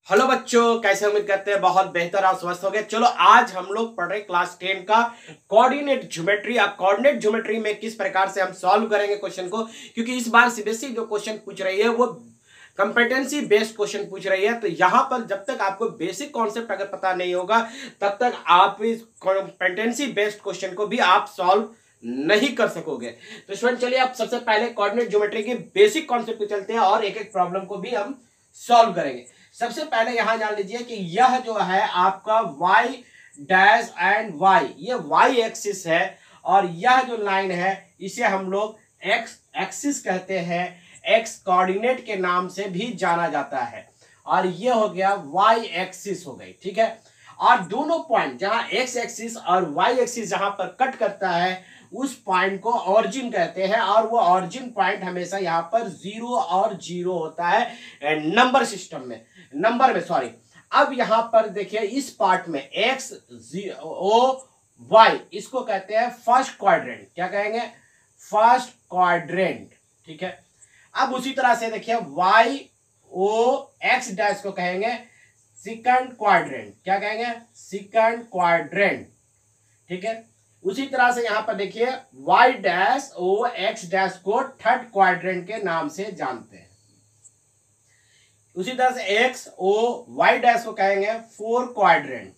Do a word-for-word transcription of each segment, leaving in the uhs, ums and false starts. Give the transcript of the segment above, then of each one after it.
Hello बच्चों, कैसे उम्मीद करते हैं बहुत बेहतर और स्वस्थ हो गए। चलो आज हम लोग पढ़ रहे क्लास टेन का कोऑर्डिनेट ज्योमेट्री। अब कोऑर्डिनेट ज्योमेट्री में किस प्रकार से हम सॉल्व करेंगे क्वेश्चन को, क्योंकि इस बार सीबीएसई जो क्वेश्चन पूछ रही है वो कंपेटेंसी बेस्ड क्वेश्चन पूछ रही है। तो यहां पर जब तक आपको बेसिक कॉन्सेप्ट अगर पता नहीं होगा तब तक आप इस कंपेटेंसी बेस्ड क्वेश्चन को भी आप सॉल्व नहीं कर सकोगे। तो स्टूडेंट चलिए आप सबसे पहले कोऑर्डिनेट ज्योमेट्री के बेसिक कॉन्सेप्ट पे चलते हैं और एक एक प्रॉब्लम को भी हम सॉल्व करेंगे। सबसे पहले यहां जान लीजिए कि यह जो है आपका y डैश एंड y, ये y एक्सिस है और यह जो लाइन है इसे हम लोग x एक्सिस कहते हैं, x कोऑर्डिनेट के नाम से भी जाना जाता है। और ये हो गया y एक्सिस हो गई, ठीक है। और दोनों पॉइंट जहां x एक्सिस और y एक्सिस जहां पर कट करता है उस पॉइंट को ऑरिजिन कहते हैं और वो ऑरिजिन पॉइंट हमेशा यहाँ पर जीरो और जीरो होता है नंबर सिस्टम में, नंबर में सॉरी। अब यहां पर देखिए इस पार्ट में x ओ y इसको कहते हैं फर्स्ट क्वाड्रेंट। क्या कहेंगे? फर्स्ट क्वाड्रेंट, ठीक है। अब उसी तरह से देखिए y ओ x डैश को कहेंगे सेकंड क्वाड्रेंट। क्या कहेंगे? सेकंड क्वाड्रेंट, ठीक है। उसी तरह से यहां पर देखिए y dash O x dash को थर्ड क्वाड्रेंट के नाम से जानते हैं। उसी तरह से x ओ y डैश को कहेंगे फोर क्वाड्रेंट,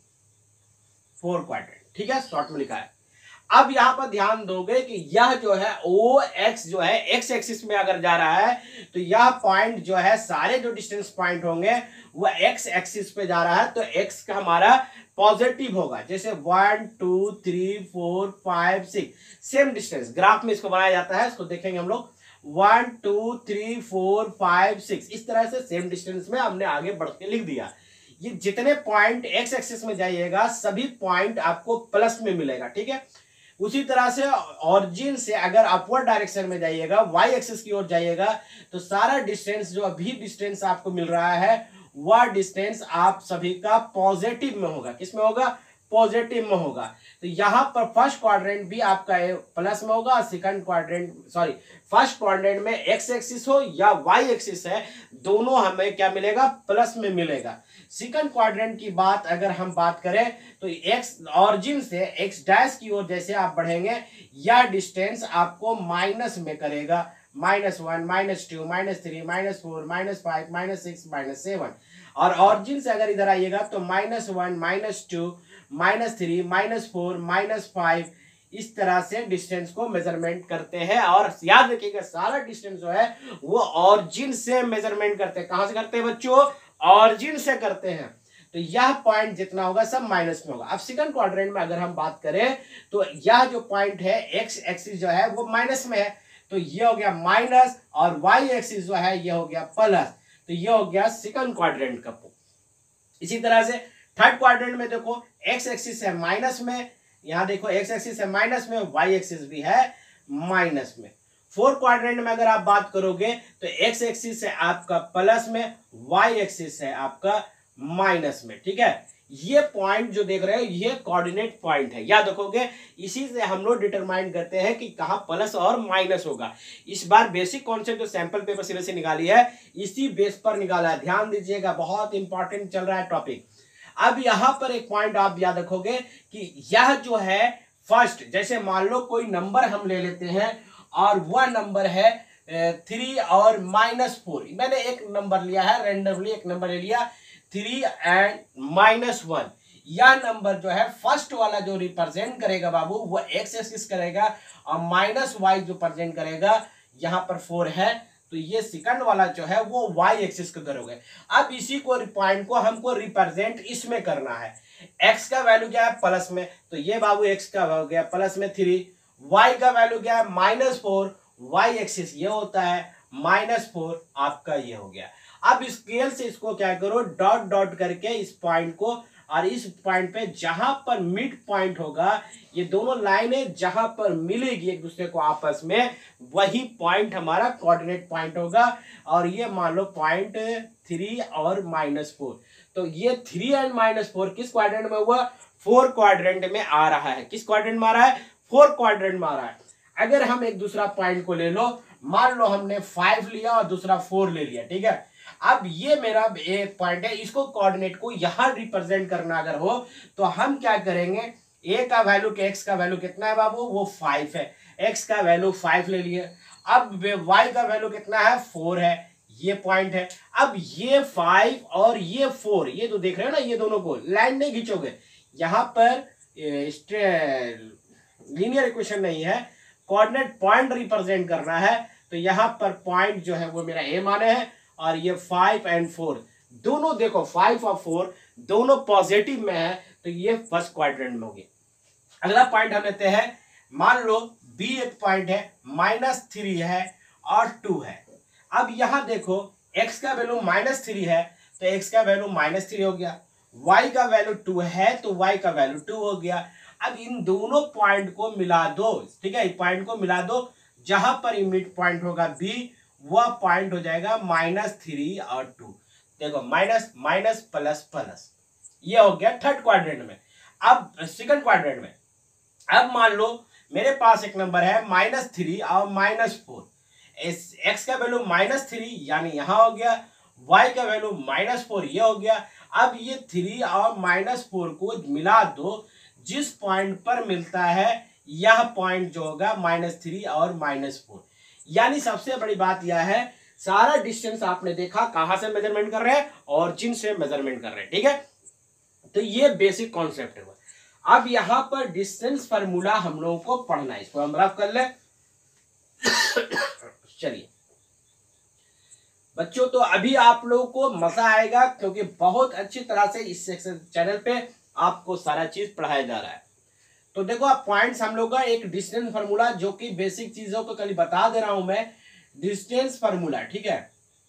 फोर क्वाड्रेंट, ठीक है, शॉर्ट में लिखा है। अब यहां पर ध्यान दोगे कि यह जो है ओ एक्स जो है एक्स एक्सिस में अगर जा रहा है तो यह पॉइंट जो है सारे जो डिस्टेंस पॉइंट होंगे वो एक्स एक्सिस पे जा रहा है, तो एक्स का हमारा पॉजिटिव होगा। जैसे one two three four five six same distance graph में इसको बनाया जाता है, इसको देखेंगे हम लोग। One two three four five six इस तरह से सेम डिस्टेंस में हमने आगे बढ़ के लिख दिया। ये जितने पॉइंट एक्स एक्सिस में जाइएगा सभी पॉइंट आपको प्लस में मिलेगा, ठीक है। उसी तरह से ऑरिजिन से अगर अपवर्ड डायरेक्शन में जाइएगा, वाई एक्सिस की ओर जाइएगा, तो सारा डिस्टेंस जो अभी डिस्टेंस आपको मिल रहा है वह डिस्टेंस आप सभी का पॉजिटिव में होगा। किस में होगा? पॉजिटिव में होगा। तो यहां पर फर्स्ट क्वाड्रेंट भी आपका प्लस में होगा, second quadrant sorry first quadrant में एक्स एक्सिस हो या वाई एक्सिस है, दोनों हमें क्या मिलेगा? प्लस में मिलेगा। सेकंड क्वाड्रेंट की बात अगर हम बात करें तो एक्स ऑरिजिन से एक्स डैश की ओर जैसे आप बढ़ेंगे यह डिस्टेंस आपको माइनस में करेगा, minus one minus two minus three minus four minus five minus six minus seven. और ऑरिजिन से अगर इधर आइएगा तो minus one minus two minus three minus four minus five इस तरह से डिस्टेंस को मेजरमेंट करते हैं। और याद रखिएगा सारा डिस्टेंस जो है वो ऑरिजिन से मेजरमेंट करते हैं। कहां से करते हैं बच्चों? ऑरिजिन से करते हैं। तो यह पॉइंट जितना होगा सब माइनस में होगा। अब सेकंड क्वाड्रेंट में अगर हम बात करें तो यह जो पॉइंट है एक्स एक्सिस जो है वो माइनस में है, तो ये हो गया माइनस, और वाई एक्सिस जो है ये हो गया प्लस, तो ये हो गया सेकंड क्वाड्रेंट का। इसी तरह से थर्ड क्वाड्रेंट में देखो एक्स एक्सिस है माइनस में, यहां देखो एक्स एक्सिस है माइनस में, वाई एक्सिस भी है माइनस में। फोर्थ क्वाड्रेंट में अगर आप बात करोगे तो एक्स एक्सिस है आपका प्लस में, वाई एक्सिस है आपका माइनस में, ठीक है। ये पॉइंट जो देख रहे हो ये कोऑर्डिनेट पॉइंट है, याद रखोगे। इसी से हम लोग डिटरमाइन करते हैं कि कहां प्लस और माइनस होगा। इस बार बेसिक कॉन्सेप्ट जो सैंपल पेपर सिरे से निकाली है इसी बेस पर निकाला है, ध्यान दीजिएगा, बहुत इंपॉर्टेंट चल रहा है टॉपिक। अब यहां पर एक पॉइंट आप याद रखोगे कि यह जो है फर्स्ट, जैसे मान लो कोई नंबर हम ले लेते हैं और वह नंबर है थ्री और माइनस फोर। मैंने एक नंबर लिया है रेंडमली, एक नंबर ले लिया थ्री एंड माइनस वन। यह नंबर जो है फर्स्ट वाला जो रिप्रेजेंट करेगा बाबू वो एक्स एक्सिस करेगा और माइनस वाई जो प्रेजेंट करेगा यहाँ पर फोर है, तो ये सेकंड वाला जो है वो वाई एक्सिस का करोगे। अब इसी को पॉइंट को हमको रिप्रेजेंट इसमें करना है। एक्स का वैल्यू क्या है? प्लस में, तो ये बाबू एक्स का हो गया प्लस में थ्री, वाई का वैल्यू क्या है? माइनस फोर, वाई एक्सिस ये होता है माइनस फोर, आपका ये हो गया। अब स्केल से इसको क्या करो, डॉट डॉट करके इस पॉइंट को, और इस पॉइंट पे जहां पर मिड पॉइंट होगा, ये दोनों लाइनें जहां पर मिलेगी एक दूसरे को आपस में, वही पॉइंट हमारा कोऑर्डिनेट पॉइंट होगा। और ये मान लो पॉइंट थ्री और माइनस फोर, तो ये थ्री एंड माइनस फोर किस क्वाड्रेंट में हुआ? फोर क्वाड्रेंट में आ रहा है। किस क्वाड्रेंट में आ रहा है? फोर क्वाड्रेंट में आ रहा है। अगर हम एक दूसरा पॉइंट को ले लो, मान लो हमने फाइव लिया और दूसरा फोर ले लिया, ठीक है। अब ये मेरा एक पॉइंट है, इसको कोऑर्डिनेट को यहां रिप्रेजेंट करना अगर हो तो हम क्या करेंगे, ए का वैल्यू के एक्स का वैल्यू कितना है बाबू, वो फाइव है, एक्स का वैल्यू फाइव ले लिए। अब वाई का वैल्यू कितना है, फोर है, ये पॉइंट है। अब ये फाइव और ये फोर, ये तो देख रहे हो ना, ये दोनों को लाइन नहीं खींचोगे, यहाँ पर लीनियर इक्वेशन नहीं है, कोऑर्डिनेट पॉइंट रिप्रेजेंट करना है, तो यहाँ पर पॉइंट जो है वो मेरा ए माने है, और ये फाइव एंड फोर दोनों देखो, फाइव और फोर दोनों पॉजिटिव में है, तो ये फर्स्ट क्वाड्रेंट में होगी। अगला पॉइंट हम लेते हैं, मान लो बी एक पॉइंट है, माइनस थ्री है और टू है। अब यहां देखो x का वैल्यू माइनस थ्री है, तो x का वैल्यू माइनस थ्री हो गया, y का वैल्यू टू है तो y का वैल्यू टू हो गया। अब इन दोनों पॉइंट को मिला दो, ठीक है, पॉइंट को मिला दो, जहां पर मिड पॉइंट होगा b, वह पॉइंट हो जाएगा माइनस थ्री और टू। देखो माइनस माइनस प्लस प्लस, ये हो गया थर्ड क्वाड्रेंट में। अब सेकंड क्वाड्रेंट में, अब मान लो मेरे पास एक नंबर है माइनस थ्री और माइनस फोर, एक्स का वैल्यू माइनस थ्री यानी यहां हो गया, वाई का वैल्यू माइनस फोर ये हो गया। अब ये थ्री और माइनस फोर को मिला दो, जिस पॉइंट पर मिलता है यह पॉइंट जो होगा माइनस थ्री और माइनस फोर। यानी सबसे बड़ी बात यह है, सारा डिस्टेंस आपने देखा कहां से मेजरमेंट कर रहे हैं, ऑरिजिन से मेजरमेंट कर रहे हैं, ठीक है। तो ये बेसिक कॉन्सेप्ट है। अब यहां पर डिस्टेंस फार्मूला हम लोगों को पढ़ना है, इसको हम रफ कर ले। चलिए बच्चों, तो अभी आप लोगों को मजा आएगा, क्योंकि बहुत अच्छी तरह से इस चैनल पे आपको सारा चीज पढ़ाया जा रहा है। तो देखो आप पॉइंट्स हम लोग का, एक डिस्टेंस फार्मूला जो कि बेसिक चीजों को कल बता दे रहा हूं मैं, डिस्टेंस फार्मूला, ठीक है।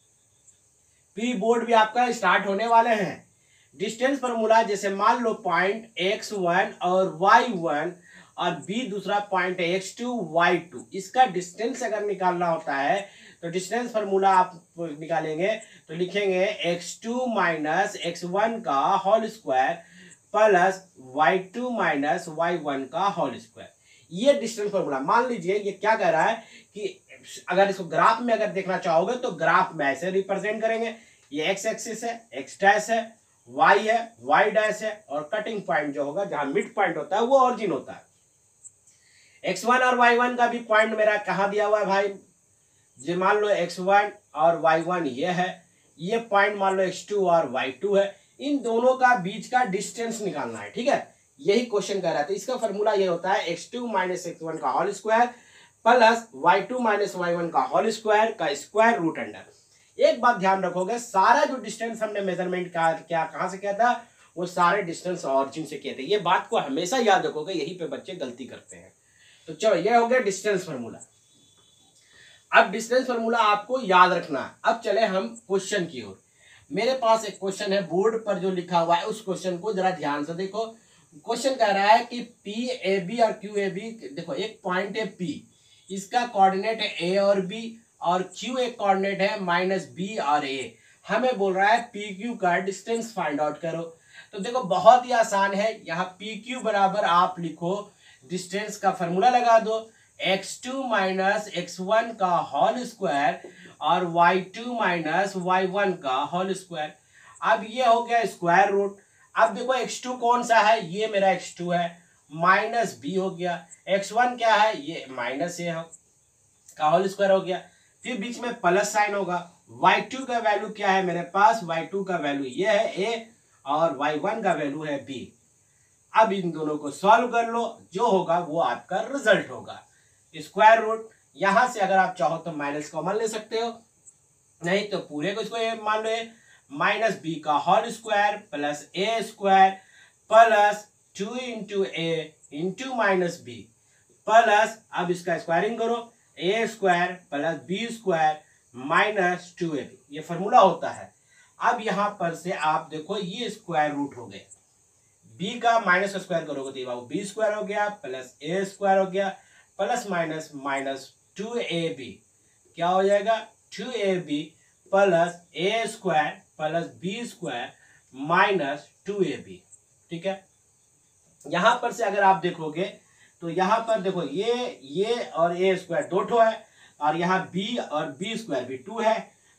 प्री बोर्ड भी आपका स्टार्ट होने वाले हैं। डिस्टेंस फार्मूला जैसे मान लो पॉइंट एक्स वन और वाई वन और बी दूसरा पॉइंट है एक्स टू वाई टू, इसका डिस्टेंस अगर निकालना होता है तो डिस्टेंस फार्मूला आप निकालेंगे तो लिखेंगे X two minus X one का whole square plus Y two minus Y one का होल स्क्वायर। ये डिस्टेंस फार्मूला, मान लीजिए ये क्या कह रहा है कि अगर इसको ग्राफ में अगर देखना चाहोगे तो ग्राफ में ऐसे रिप्रेजेंट करेंगे, ये एक्स एक्सिस है, एक्स डैश है, वाई है, वाई डैश है, और कटिंग पॉइंट जो होगा जहां मिड पॉइंट होता है वो ऑरिजिन होता है। एक्स वन और वाई वन का भी पॉइंट मेरा कहाँ दिया हुआ है भाई, जो मान लो एक्स वन और वाई वन ये है, ये पॉइंट मान लो एक्स टू और वाई टू है, इन दोनों का बीच का डिस्टेंस निकालना है, ठीक है। यही क्वेश्चन कह रहा था। इसका फॉर्मूला ये होता है X two minus X one का whole square plus Y two minus Y one का होल स्क्वायर का स्क्वायर रूट अंडर। एक बात ध्यान रखोगे, सारा जो डिस्टेंस हमने मेजरमेंट का क्या कहां से किया था, वो सारे डिस्टेंस ऑरिजिन से किए थे। ये बात को हमेशा याद रखोगे, यही पे बच्चे गलती करते हैं। तो चलो ये हो गया डिस्टेंस फार्मूला। अब डिस्टेंस फार्मूला आपको याद रखना है। अब चले हम क्वेश्चन की ओर। मेरे पास एक क्वेश्चन है बोर्ड पर जो लिखा हुआ है, उस क्वेश्चन को जरा ध्यान से देखो। क्वेश्चन कह रहा है कि पी ए बी और क्यू ए बी, देखो एक पॉइंट है पी, इसका कोऑर्डिनेट है ए और बी, और क्यू एक कोऑर्डिनेट है माइनस बी और ए। हमें बोल रहा है पी क्यू का डिस्टेंस फाइंड आउट करो। तो देखो बहुत ही आसान है, यहाँ पी क्यू बराबर आप लिखो, डिस्टेंस का फॉर्मूला लगा दो, X two minus X one का होल स्क्वायर और Y two minus Y one का होल स्क्वायर। अब ये हो गया स्क्वायर रूट। अब देखो एक्स टू कौन सा है, ये मेरा एक्स टू है, माइनस बी हो गया, एक्स वन क्या है, ये माइनस ए का होल स्क्वायर हो गया, फिर बीच में प्लस साइन होगा। वाई टू का वैल्यू क्या है मेरे पास, वाई टू का वैल्यू ये है ए और वाई वन का वैल्यू है बी। अब इन दोनों को सॉल्व कर लो, जो होगा वो आपका रिजल्ट होगा स्क्वायर रूट। यहां से अगर आप चाहो तो माइनस कॉमन ले सकते हो, नहीं तो पूरे को इसको मान लो माइनस बी का whole square plus A square plus two into A into minus B plus, अब इसका स्क्वायरिंग करो, A square plus B square minus two A B, ये फॉर्मूला होता है। अब यहां पर से आप देखो ये स्क्वायर रूट हो गए, बी का माइनस स्क्वायर करोगे तो बी स्क्वायर हो गया प्लस ए स्क्वायर हो गया plus minus minus two A B, क्या हो जाएगा two A B plus A square plus B square minus two A B, ठीक है। यहां पर से अगर आप देखोगे तो यहां पर देखो ये ये और ए स्क्वायर दो ठो है, और यहाँ बी और बी स्क्वायर भी टू है,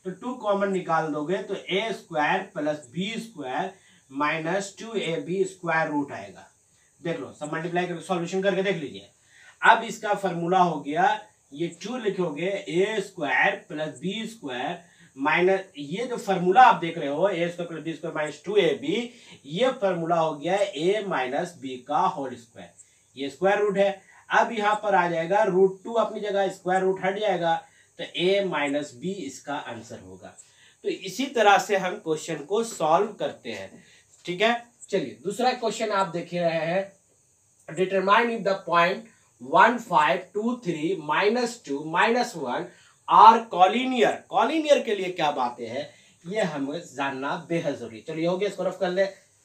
तो टू कॉमन निकाल दोगे तो A square plus B square minus two A B square root आएगा। देख लो, सब मल्टीप्लाई करके सॉल्यूशन करके देख लीजिए। अब इसका फॉर्मूला हो गया, ये टू लिखोगे A square plus B square minus, ये जो फॉर्मूला आप देख रहे हो A square plus B square minus two A B, ये फॉर्मूला हो गया ए माइनस बी का होल स्क्वायर, ये स्क्वायर रूट है। अब यहाँ पर आ जाएगा रूट टू अपनी जगह, स्क्वायर रूट हट जाएगा, तो ए माइनस बी इसका आंसर होगा। तो इसी तरह से हम क्वेश्चन को सॉल्व करते हैं, ठीक है। चलिए दूसरा क्वेश्चन आप देख रहे हैं, determine if the point one five two three minus two minus one are collinear. Collinear के लिए क्या बातें हैं ये हमें जानना बेहद जरूरी। चलिए हो गया, इसको रफ कर ले।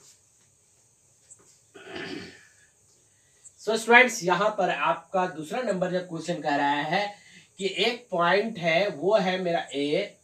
सो स्टूडेंट्स, यहां पर आपका दूसरा नंबर जो क्वेश्चन कह रहा है कि एक पॉइंट है, वो है मेरा ए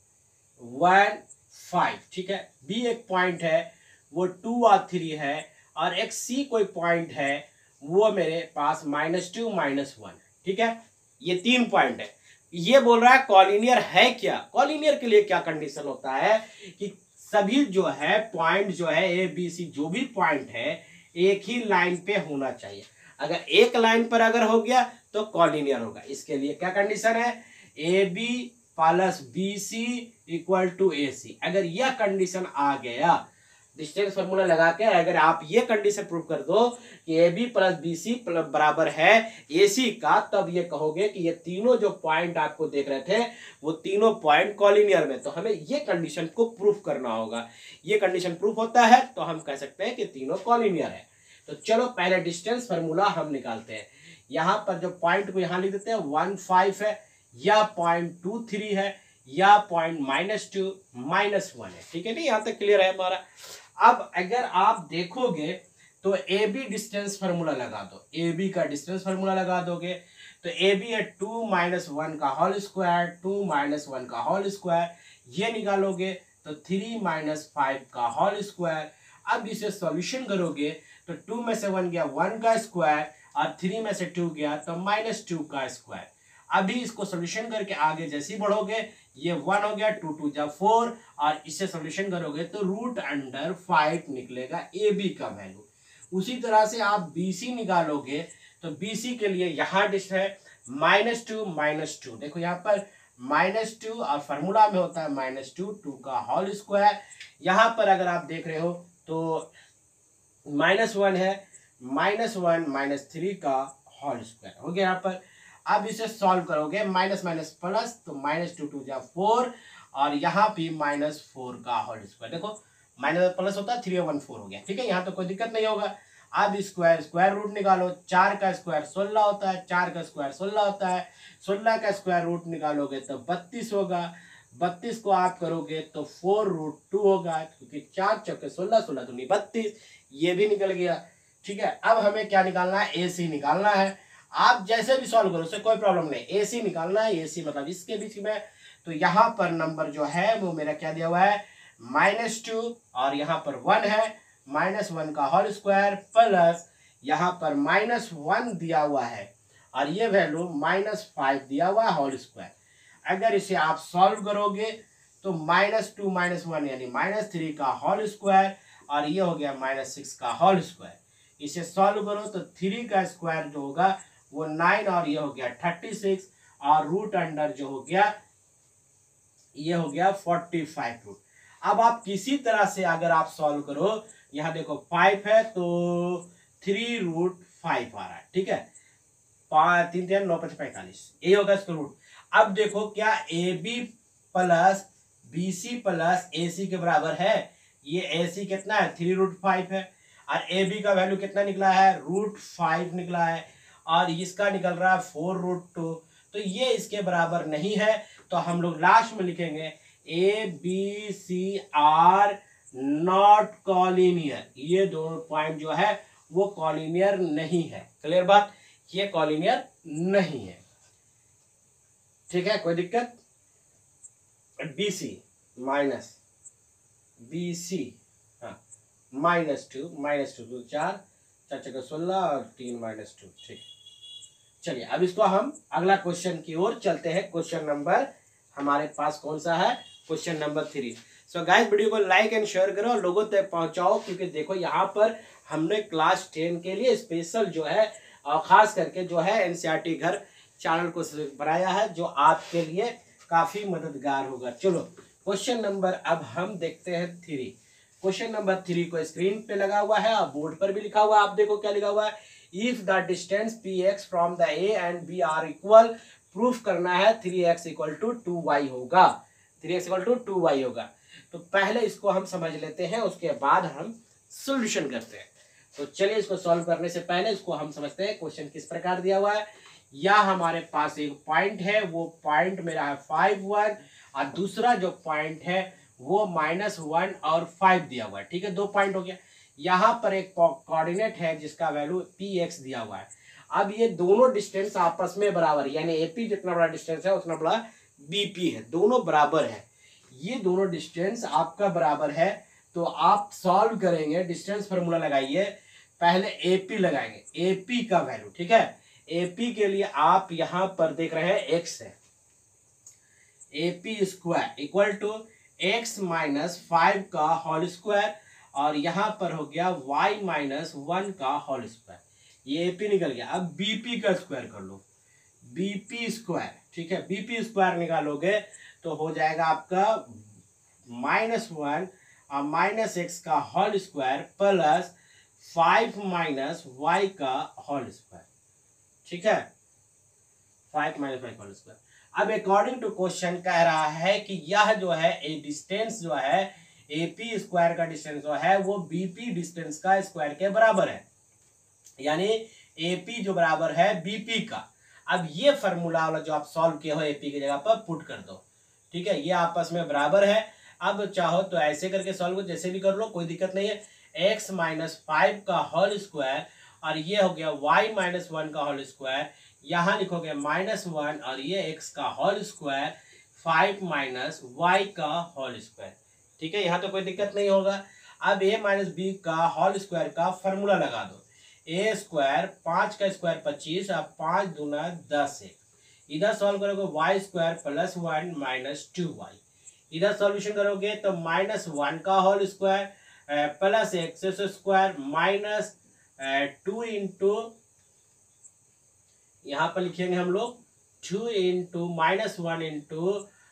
वन फाइव, ठीक है, बी एक पॉइंट है वो टू और थ्री है, और एक सी कोई पॉइंट है वो मेरे पास माइनस टू माइनस वन, ठीक है। ये तीन पॉइंट है। ये बोल रहा है कॉलिनियर है क्या। कॉलिनियर के लिए क्या कंडीशन होता है कि सभी जो है पॉइंट जो है ए बी सी जो भी पॉइंट है एक ही लाइन पे होना चाहिए। अगर एक लाइन पर अगर हो गया तो कॉलिनियर होगा। इसके लिए क्या कंडीशन है, A B plus B C equal to A C. अगर यह कंडीशन आ गया, डिस्टेंस फॉर्मूला लगा के अगर आप ये कंडीशन प्रूव कर दो कि A B plus B C बराबर है ए सी का, तब ये कहोगे कि ये तीनों जो पॉइंट आपको देख रहे थे वो तीनों पॉइंट कॉलिनियर में। तो हमें ये कंडीशन को प्रूफ करना होगा। ये कंडीशन प्रूफ होता है तो हम कह सकते हैं कि तीनों कॉलिनियर है। तो चलो पहले डिस्टेंस फॉर्मूला हम निकालते हैं। यहाँ पर जो पॉइंट को यहाँ लिख देते हैं वन फाइव है, या पॉइंट टू थ्री है, या point minus two minus one है, ठीक है। नहीं, यहाँ तक क्लियर है हमारा। अब अगर आप देखोगे तो ए बी डिस्टेंस फार्मूला लगा दो, ए बी का डिस्टेंस फार्मूला लगा दोगे तो ए बी है टू माइनस वन का whole square, two minus one का होल स्क्वायर, ये निकालोगे तो थ्री माइनस फाइव का होल स्क्वायर। अब इसे सॉल्यूशन करोगे तो टू में से वन गया वन का स्क्वायर, और थ्री में से टू गया तो माइनस टू का स्क्वायर। अभी इसको सोल्यूशन करके आगे जैसे ही बढ़ोगे, ये वन हो गया, टू टू जा फोर, और इसे सोल्यूशन करोगे तो रूट अंडर फाइव निकलेगा ए बी का वैल्यू। उसी तरह से आप बी सी निकालोगे तो बी सी के लिए यहाँ डिश है माइनस टू माइनस टू, देखो यहाँ पर माइनस टू, और फार्मूला में होता है माइनस टू टू का होल स्क्वायर। यहाँ पर अगर आप देख रहे हो तो माइनस वन है, माइनस वन माइनस थ्री का होल स्क्वायर हो गया यहाँ पर। अब इसे सॉल्व करोगे, माइनस माइनस प्लस, तो माइनस टू टू जा फोर, और यहाँ भी माइनस फोर का होल स्क्वायर। देखो माइनस प्लस होता है, थ्री वन फोर हो गया, ठीक है। यहाँ तो कोई दिक्कत नहीं होगा। अब स्क्वायर स्क्वायर रूट निकालो, चार का स्क्वायर सोलह होता है, चार का स्क्वायर सोलह होता है, सोलह का स्क्वायर रूट निकालोगे तो बत्तीस होगा, बत्तीस को आप करोगे तो फोर रूट टू होगा, क्योंकि चार चौके सोलह, सोलह दूनी बत्तीस, ये भी निकल गया, ठीक है। अब हमें क्या निकालना है, ए सी निकालना है। आप जैसे भी सॉल्व करो उससे कोई प्रॉब्लम नहीं, ए सी निकालना है, ए सी मतलब इसके बीच में। तो यहाँ पर नंबर जो है वो मेरा क्या दिया हुआ है, माइनस टू, और यहाँ पर वन है, माइनस वन का होल स्क्वायर, प्लस यहाँ पर माइनस वन दिया हुआ है, और ये वैल्यू माइनस फाइव दिया हुआ है होल स्क्वायर। अगर इसे आप सॉल्व करोगे तो माइनस टू माइनस वन यानी माइनस थ्री का होल स्क्वायर, और ये हो गया माइनस सिक्स का होल स्क्वायर। इसे सॉल्व करो तो थ्री का स्क्वायर जो होगा वो नाइन, और ये हो गया थर्टी सिक्स, और रूट अंडर जो हो गया ये हो गया फोर्टी फाइव रूट। अब आप किसी तरह से अगर आप सॉल्व करो, यहाँ देखो फाइव है तो थ्री रूट फाइव आ रहा है, ठीक है, पाँच तीन तीन नौ पचास पैंतालीस, ये होगा इसका रूट। अब देखो क्या A B plus B C plus A C के बराबर है, ये ए सी कितना है, थ्री रूट फाइव है, और ए बी का वैल्यू कितना निकला है, रूट फाइव निकला है, और इसका निकल रहा है फोर रूट टू। तो ये इसके बराबर नहीं है, तो हम लोग लास्ट में लिखेंगे A B C are not collinear. ये दो पॉइंट जो है वो कॉलिनियर नहीं है। क्लियर बात, ये कॉलिनियर नहीं है, ठीक है, कोई दिक्कत। B C minus B C हाँ माइनस टू माइनस टू दो चार, चार चौके सोलह, और तीन माइनस टू, ठीक। चलिए अब इसको हम अगला क्वेश्चन की ओर चलते हैं। क्वेश्चन नंबर हमारे पास कौन सा है, question number three. So guys video को लाइक एंड शेयर करो और लोगों तक पहुंचाओ, क्योंकि देखो यहाँ पर हमने क्लास टेन के लिए स्पेशल जो है और खास करके जो है एनसीईआरटी घर चैनल को बनाया है, जो आपके लिए काफी मददगार होगा। चलो क्वेश्चन नंबर अब हम देखते हैं थ्री। क्वेश्चन नंबर थ्री को स्क्रीन पे लगा हुआ है और बोर्ड पर भी लिखा हुआ है। आप देखो क्या लिखा हुआ है, if the distance P X from the A and B are equal, proof करना है three x equal to two Y होगा, three x equal to two Y होगा। तो पहले इसको हम समझ लेते हैं, उसके बाद हम सोल्यूशन करते हैं। तो चलिए इसको सॉल्व करने से पहले इसको हम समझते हैं क्वेश्चन किस प्रकार दिया हुआ है। या हमारे पास एक पॉइंट है, वो पॉइंट मेरा है फाइव वन, और दूसरा जो पॉइंट है वो माइनस वन और फाइव दिया हुआ है। ठीक है, दो पॉइंट हो गया। यहाँ पर एक कोऑर्डिनेट है जिसका वैल्यू पी एक्स दिया हुआ है। अब ये दोनों डिस्टेंस आपस में बराबर, यानी एपी जितना बड़ा डिस्टेंस है उतना बड़ा बीपी है, दोनों बराबर है। ये दोनों डिस्टेंस आपका बराबर है, तो आप सॉल्व करेंगे, डिस्टेंस फार्मूला लगाइए, पहले एपी लगाएंगे, एपी का वैल्यू। ठीक है, एपी के लिए आप यहां पर देख रहे हैं एक्स है, AP square equal to X minus five का होल स्क्वायर, और यहां पर हो गया वाई माइनस वन का होल स्क्वायर। ये एपी निकल गया। अब बीपी का स्क्वायर कर लो, बीपी स्क्वायर। ठीक है, बीपी स्क्वायर निकालोगे तो हो जाएगा आपका माइनस वन और माइनस एक्स का whole square plus five minus Y का होल स्क्वायर। ठीक है, फाइव माइनस वाई का होल स्क्वायर। अब अकॉर्डिंग टू क्वेश्चन कह रहा है कि यह जो है ए डिस्टेंस जो है एपी स्क्वायर का डिस्टेंस जो है वो बीपी डिस्टेंस का स्क्वायर के बराबर है, यानी एपी जो बराबर है बीपी का। अब ये फॉर्मूला वाला जो आप सॉल्व किए हो एपी की जगह पर पुट कर दो। ठीक है, ये आपस में बराबर है। अब चाहो तो ऐसे करके सॉल्व करो, जैसे भी कर लो, कोई दिक्कत नहीं है। एक्स माइनस फाइव का होल स्क्वायर और ये हो गया वाई माइनस वन का होल स्क्वायर, यहाँ लिखोगे माइनस वन और ये एक्स का whole square, five minus Y का होल स्क्वायर। ठीक है, यहाँ तो कोई दिक्कत नहीं होगा। अब ए माइनस बी का होल स्क्वायर का फॉर्मूला लगा दो, ए स्क्वायर, पाँच का स्क्वायर पच्चीस, अब पाँच दूना दस, एक इधर सॉल्व करोगे Y square plus one minus two Y, इधर सॉल्यूशन करोगे तो माइनस वन का whole square plus X square minus two into, यहाँ पर लिखेंगे हम लोग two into minus one into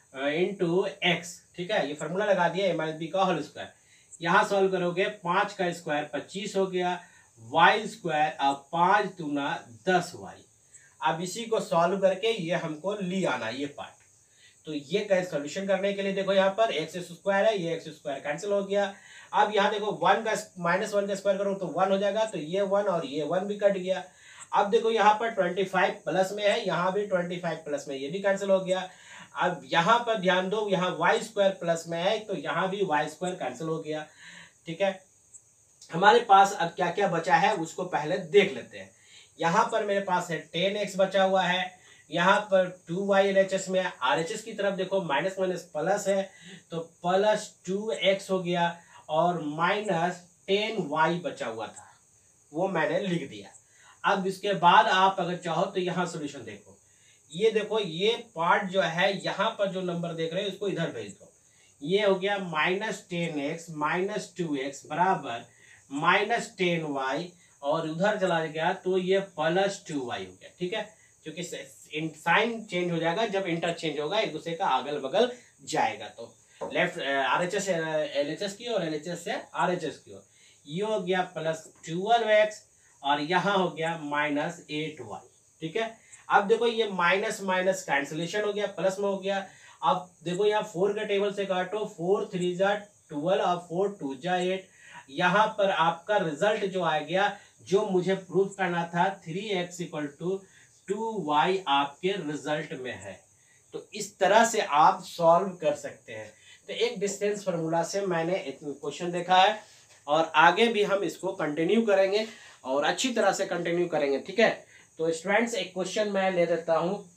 into X. ठीक है, ये फॉर्मूला लगा दिया ए माइनस बी का होल स्क्वायर। यहाँ सॉल्व करोगे पाँच का स्क्वायर पच्चीस हो गया, वाई स्क्वायर अब पाँच दूना दस वाई। अब इसी को सॉल्व करके ये हमको ली आना ये पार्ट। तो ये का सॉल्यूशन करने के लिए देखो यहाँ पर एक्स स्क्वायर है, ये एक्स स्क्वायर कैंसिल हो गया। अब यहाँ देखो वन का माइनस वन का स्क्वायर करो तो वन हो जाएगा, तो ये वन और ये वन भी कट गया। अब देखो यहाँ पर ट्वेंटी फाइव प्लस में है, यहाँ भी ट्वेंटी फाइव प्लस में, ये भी कैंसिल हो गया। अब यहाँ पर ध्यान दो, यहाँ वाई स्क्वायर प्लस में है तो यहाँ भी वाई स्क्वायर कैंसिल हो गया। ठीक है, हमारे पास अब क्या क्या बचा है उसको पहले देख लेते हैं। यहाँ पर मेरे पास है टेन एक्स बचा हुआ है, यहाँ पर two Y L H S में, आर एच एस की तरफ देखो माइनस माइनस प्लस है तो प्लस टू एक्स हो गया, और माइनस टेन वाई बचा हुआ था वो मैंने लिख दिया। अब इसके बाद आप अगर चाहो तो यहाँ सोल्यूशन देखो, ये देखो ये पार्ट जो है यहाँ पर जो नंबर देख रहे हो इसको इधर भेज दो। ये हो गया minus ten X minus two X बराबर माइनस टेन वाई, और उधर चला गया तो ये प्लस टू वाई हो गया। ठीक है, क्योंकि साइन चेंज हो जाएगा जब इंटरचेंज होगा, एक दूसरे का अगल बगल जाएगा। तो लेफ्ट आर एच एस से एल एच एस की और एल एच एस से आर एच एस की ओर, ये हो गया प्लस ट्वेल्व एक्स और यहाँ हो गया माइनस एट वाई। ठीक है, अब देखो ये माइनस माइनस कैंसिलेशन हो गया, प्लस में हो गया। अब देखो यहाँ फोर के टेबल से काटो, फोर थ्री जा ट्वेल्व और फोर टू जा एट। यहाँ पर आपका रिजल्ट जो आ गया, जो मुझे प्रूफ करना था three x equal to two y आपके रिजल्ट में है। तो इस तरह से आप सॉल्व कर सकते हैं। तो एक डिस्टेंस फार्मूला से मैंने क्वेश्चन देखा है और आगे भी हम इसको कंटिन्यू करेंगे और अच्छी तरह से कंटिन्यू करेंगे। ठीक है, तो स्टूडेंट्स एक क्वेश्चन मैं ले देता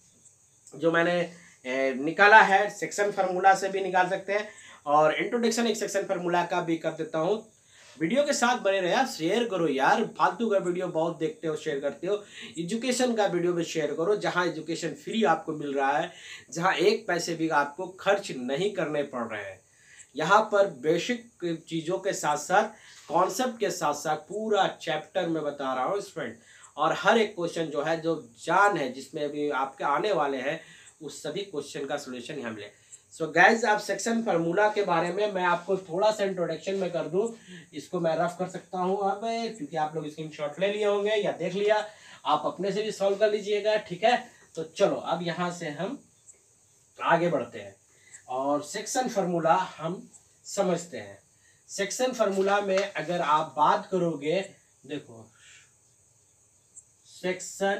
हूं जो मैंने ए, निकाला है, सेक्शन फार्मूला से भी निकाल सकते हैं और इंट्रोडक्शन एक सेक्शन फार्मूला का भी कर देता हूं। वीडियो के साथ बने रहे यार, शेयर करो यार, फालतू का वीडियो बहुत देखते हो, शेयर करते हो। एजुकेशन का वीडियो भी शेयर करो, जहां एजुकेशन फ्री आपको मिल रहा है, जहां एक पैसे भी आपको खर्च नहीं करने पड़ रहे हैं। यहाँ पर बेसिक चीज़ों के साथ साथ कॉन्सेप्ट के साथ साथ पूरा चैप्टर में बता रहा हूँ स्टूडेंट, और हर एक क्वेश्चन जो है, जो जान है जिसमें भी आपके आने वाले हैं, उस सभी क्वेश्चन का सोल्यूशन यहाँ मिले। सो गाइज, आप सेक्शन फार्मूला के बारे में मैं आपको थोड़ा सा इंट्रोडक्शन में कर दूं, इसको मैं रफ कर सकता हूं अब, क्योंकि आप लोग स्क्रीनशॉट ले लिए होंगे या देख लिया, आप अपने से भी सॉल्व कर लीजिएगा, ठीक है। तो चलो अब यहां से हम आगे बढ़ते हैं और सेक्शन फार्मूला हम समझते हैं। सेक्शन फार्मूला में अगर आप बात करोगे, देखो सेक्शन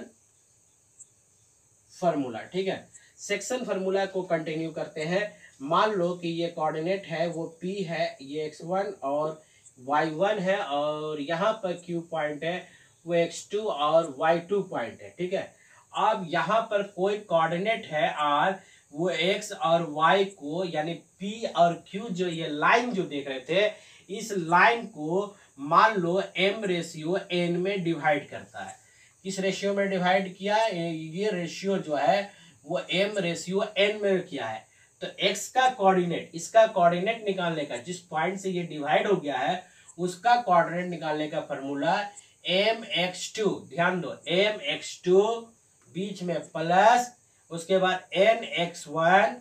फार्मूला, ठीक है, सेक्शन फार्मूला को कंटिन्यू करते हैं। मान लो कि ये कोऑर्डिनेट है वो P है, ये एक्स वन और वाई वन है, और यहाँ पर Q पॉइंट है वो एक्स टू और वाई टू पॉइंट है, ठीक है। अब यहाँ पर कोई कोऑर्डिनेट है R, वो X और Y को, यानी P और Q, जो ये लाइन जो देख रहे थे, इस लाइन को मान लो M रेशियो N में डिवाइड करता है। किस रेशियो में डिवाइड किया? ये रेशियो जो है वो M रेशियो N में किया है। तो X का कोऑर्डिनेट, इसका कोऑर्डिनेट निकालने का, जिस पॉइंट से ये डिवाइड हो गया है उसका कोऑर्डिनेट निकालने का फॉर्मूला एम एक्स टू, ध्यान दो, एम एक्स टू बीच में प्लस, उसके बाद n x one,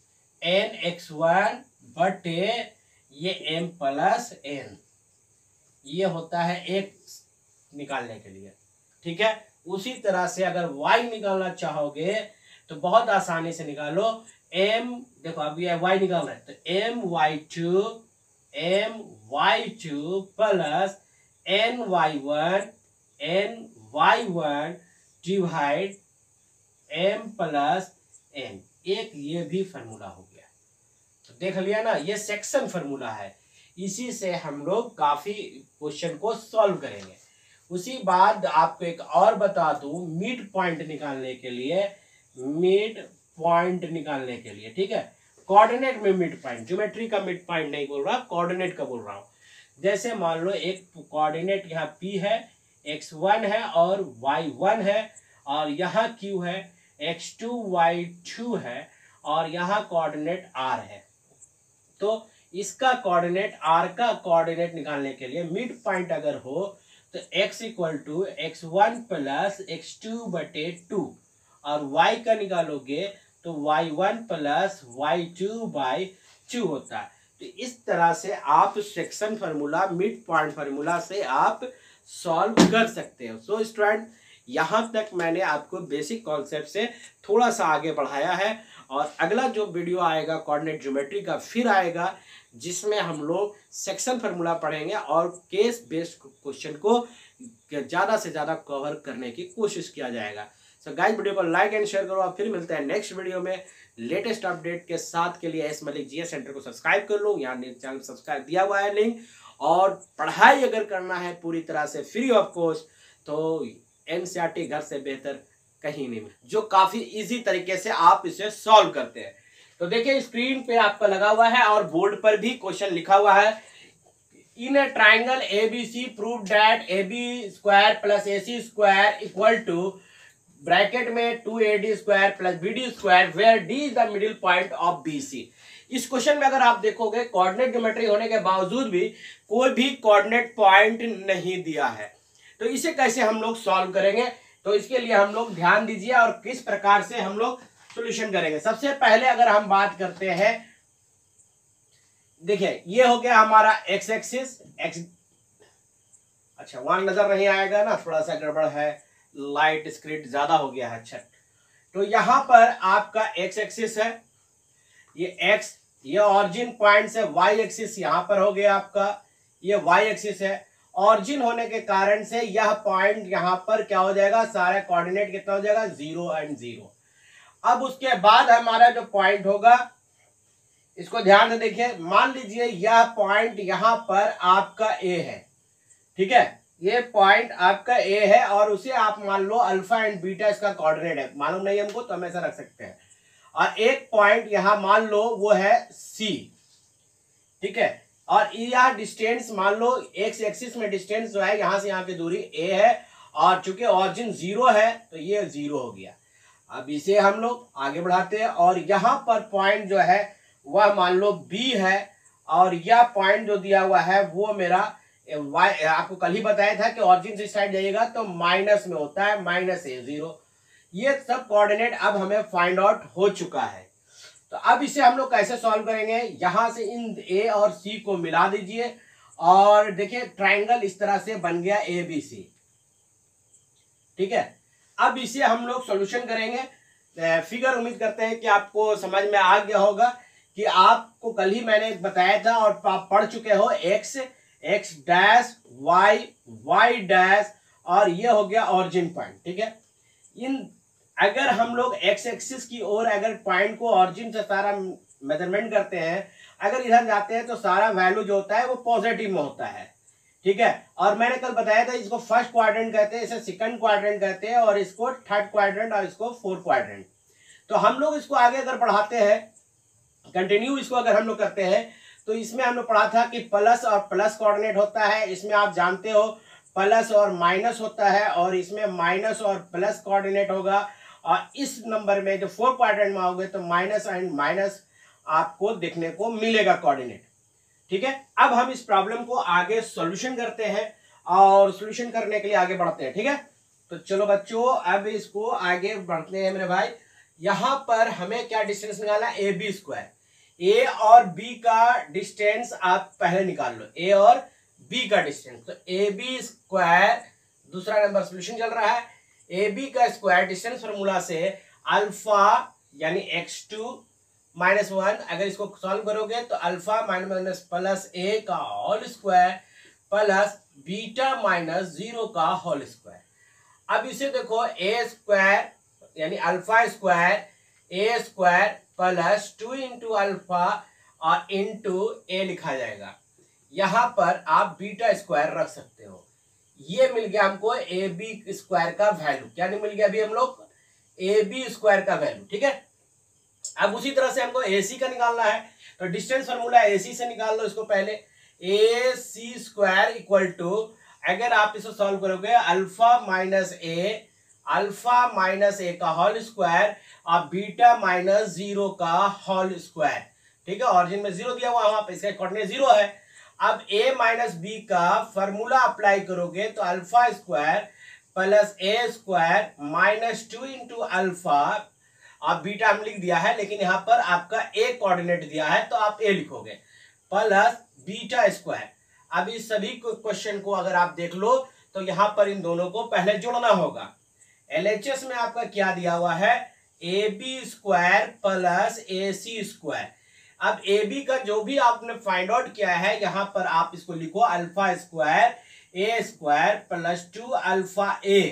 n x one बटे ये m प्लस n, ये होता है x निकालने के लिए, ठीक है। उसी तरह से अगर y निकालना चाहोगे तो बहुत आसानी से निकालो। m, देखो अभी y निकालना है तो m y two, m y two plus n y one, n y one divide m plus n, एक ये भी फॉर्मूला हो गया। तो देख लिया ना, ये सेक्शन फॉर्मूला है, इसी से हम लोग काफी क्वेश्चन को सॉल्व करेंगे। उसी बाद आपको एक और बता दूं, मिड पॉइंट निकालने के लिए, मिड पॉइंट निकालने के लिए, ठीक है, कोऑर्डिनेट में मिड पॉइंट, ज्योमेट्री का मिड पॉइंट नहीं बोल रहा, कोऑर्डिनेट का बोल रहा हूं। जैसे मान लो एक कोऑर्डिनेट यहाँ P है, एक्स वन है और वाई वन है, और यहाँ Q है, एक्स टू वाई टू है, और यहाँ कोऑर्डिनेट R है। तो इसका कोऑर्डिनेट, R का कोऑर्डिनेट निकालने के लिए मिड पॉइंट अगर हो तो x equal to x one plus x two बटे टू, और y का निकालोगे तो y one plus Y two by two होता है। तो इस तरह से आप section formula, mid point formula से आप सॉल्व कर सकते हो। सो स्टूडेंट, यहाँ तक मैंने आपको बेसिक कॉन्सेप्ट से थोड़ा सा आगे बढ़ाया है, और अगला जो वीडियो आएगा कोऑर्डिनेट ज्योमेट्री का फिर आएगा, जिसमें हम लोग सेक्शन फार्मूला पढ़ेंगे और केस बेस्ड क्वेश्चन को ज़्यादा से ज़्यादा कवर करने की कोशिश किया जाएगा। सो गाइस, वीडियो को लाइक एंड शेयर करो, और फिर मिलते हैं नेक्स्ट वीडियो में लेटेस्ट अपडेट के साथ। के लिए एस मलिक जीएस सेंटर को सब्सक्राइब कर लो, यहाँ चैनल सब्सक्राइब दिया हुआ है लिंक। और पढ़ाई अगर करना है पूरी तरह से फ्री ऑफ कॉस्ट, तो एनसीईआरटी घर से बेहतर कहीं नहीं, जो काफी इजी तरीके से आप इसे सॉल्व करते हैं। तो देखिए स्क्रीन पे आपका लगा हुआ है और बोर्ड पर भी क्वेश्चन लिखा हुआ है। In a triangle ABC prove that A B square plus A C square equal to bracket में two A D square plus B D square where D is the middle point of B C. इस question में अगर आप देखोगे, coordinate geometry होने के बावजूद भी कोई भी कोऑर्डिनेट पॉइंट नहीं दिया है, तो इसे कैसे हम लोग सॉल्व करेंगे? तो इसके लिए हम लोग ध्यान दीजिए और किस प्रकार से हम लोग सॉल्यूशन करेंगे। सबसे पहले अगर हम बात करते हैं, देखिए ये हो गया हमारा एक्स एक्सिस, एक्स, अच्छा वहां नजर नहीं आएगा ना, थोड़ा सा गड़बड़ है, लाइट स्क्रीन ज्यादा हो गया है। अच्छा, तो यहां पर आपका एक्स एक्सिस है, ये एक्स, ये ऑरिजिन पॉइंट से वाई एक्सिस यहां पर हो गया आपका, ये वाई एक्सिस है। ऑरिजिन होने के कारण से यह पॉइंट यहां पर क्या हो जाएगा, सारा कोऑर्डिनेट कितना हो जाएगा, जीरो एंड जीरो। अब उसके बाद हमारा जो पॉइंट होगा, इसको ध्यान से देखिए, मान लीजिए यह पॉइंट यहां पर आपका ए है, ठीक है, ये पॉइंट आपका ए है, और उसे आप मान लो अल्फा एंड बीटा इसका कोऑर्डिनेट है, मालूम नहीं हमको तो हम ऐसा रख सकते हैं। और एक पॉइंट यहां मान लो वो है सी, ठीक है, और यह डिस्टेंस मान लो एक्स एक्सिस में डिस्टेंस जो है यहाँ से यहाँ की दूरी ए है, और चूंकि ऑरिजिन जीरो है तो ये जीरो हो गया। अब इसे हम लोग आगे बढ़ाते हैं, और यहाँ पर पॉइंट जो है वह मान लो बी है, और यह पॉइंट जो दिया हुआ है वो मेरा वाई, आपको कल ही बताया था कि ऑरिजिन से साइड जाइएगा तो माइनस में होता है, माइनस ए जीरो। ये सब कोऑर्डिनेट अब हमें फाइंड आउट हो चुका है। तो अब इसे हम लोग कैसे सॉल्व करेंगे, यहां से इन ए और सी को मिला दीजिए, और देखिए ट्राइंगल इस तरह से बन गया ए बी सी। ठीक है, अब इसे हम लोग सॉल्यूशन करेंगे। फिगर उम्मीद करते हैं कि आपको समझ में आ गया होगा कि आपको कल ही मैंने बताया था और आप पढ़ चुके हो, x x dash y y dash, और ये हो गया ऑरिजिन पॉइंट। ठीक है, इन अगर हम लोग एक्स एक्सिस की ओर अगर पॉइंट को ऑरिजिन से सारा मेजरमेंट करते हैं, अगर इधर जाते हैं तो सारा वैल्यू जो होता है वो पॉजिटिव में होता है। ठीक है, और मैंने कल बताया था इसको फर्स्ट क्वाड्रेंट कहते हैं, इसे सेकंड क्वाड्रेंट कहते हैं, और इसको थर्ड क्वाड्रेंट, और इसको फोर्थ क्वाड्रेंट। तो हम लोग इसको आगे अगर बढ़ाते हैं, कंटिन्यू इसको अगर हम लोग करते हैं, तो इसमें हम लोग पढ़ा था कि प्लस और प्लस कोऑर्डिनेट होता है, इसमें आप जानते हो प्लस और माइनस होता है, और इसमें माइनस और प्लस कोऑर्डिनेट होगा, और इस नंबर में जो फोर क्वाड्रेंट में आओगे तो माइनस एंड माइनस आपको देखने को मिलेगा कोऑर्डिनेट। ठीक है, अब हम इस प्रॉब्लम को आगे सॉल्यूशन करते हैं, और सॉल्यूशन करने के लिए आगे बढ़ते हैं। ठीक है, तो चलो बच्चों अब इसको आगे बढ़ते हैं मेरे भाई। यहां पर हमें क्या डिस्टेंस निकालना है, ए बी स्क्वायर। ए और बी का डिस्टेंस आप पहले निकाल लो, ए और बी का डिस्टेंस। तो ए बी स्क्वायर, दूसरा नंबर सॉल्यूशन चल रहा है, ए बी का स्क्वायर डिस्टेंस फॉर्मूला से अल्फा यानी एक्स टू माइनस वन, अगर इसको सॉल्व करोगे तो alpha minus minus plus A का whole square plus beta minus zero का होल स्क्वायर। अब इसे देखो, ए स्क्वायर यानी alpha square A square plus two into alpha और इंटू ए लिखा जाएगा। यहां पर आप बीटा स्क्वायर रख सकते हो। ये मिल गया हमको ए बी स्क्वायर का वैल्यू। क्या नहीं मिल गया अभी हम लोग, ए बी स्क्वायर का वैल्यू। ठीक है, अब उसी तरह से हमको ए सी का निकालना है, तो डिस्टेंस फॉर्मूला ए सी से निकाल लो इसको पहले। A C square equal to, अगर आप इसको सॉल्व करोगे, alpha minus A, alpha minus A का होल स्क्वायर और बीटा माइनस जीरो का होल स्क्वायर। ठीक है, ऑरिजिन में जीरो दिया हुआ वहां पे, इसका कोऑर्डिनेट जीरो है। अब a माइनस बी का फॉर्मूला अप्लाई करोगे तो alpha square plus A square minus two into alpha, आप बीटा हम लिख दिया है लेकिन यहाँ पर आपका a कोऑर्डिनेट दिया है तो आप a लिखोगे, प्लस बीटा स्क्वायर। अब इस सभी क्वेश्चन को अगर आप देख लो तो यहाँ पर इन दोनों को पहले जोड़ना होगा। एल एच एस में आपका क्या दिया हुआ है, A B square plus A C square. अब ए बी का जो भी आपने फाइंड आउट किया है यहाँ पर आप इसको लिखो, alpha square A square plus two alpha A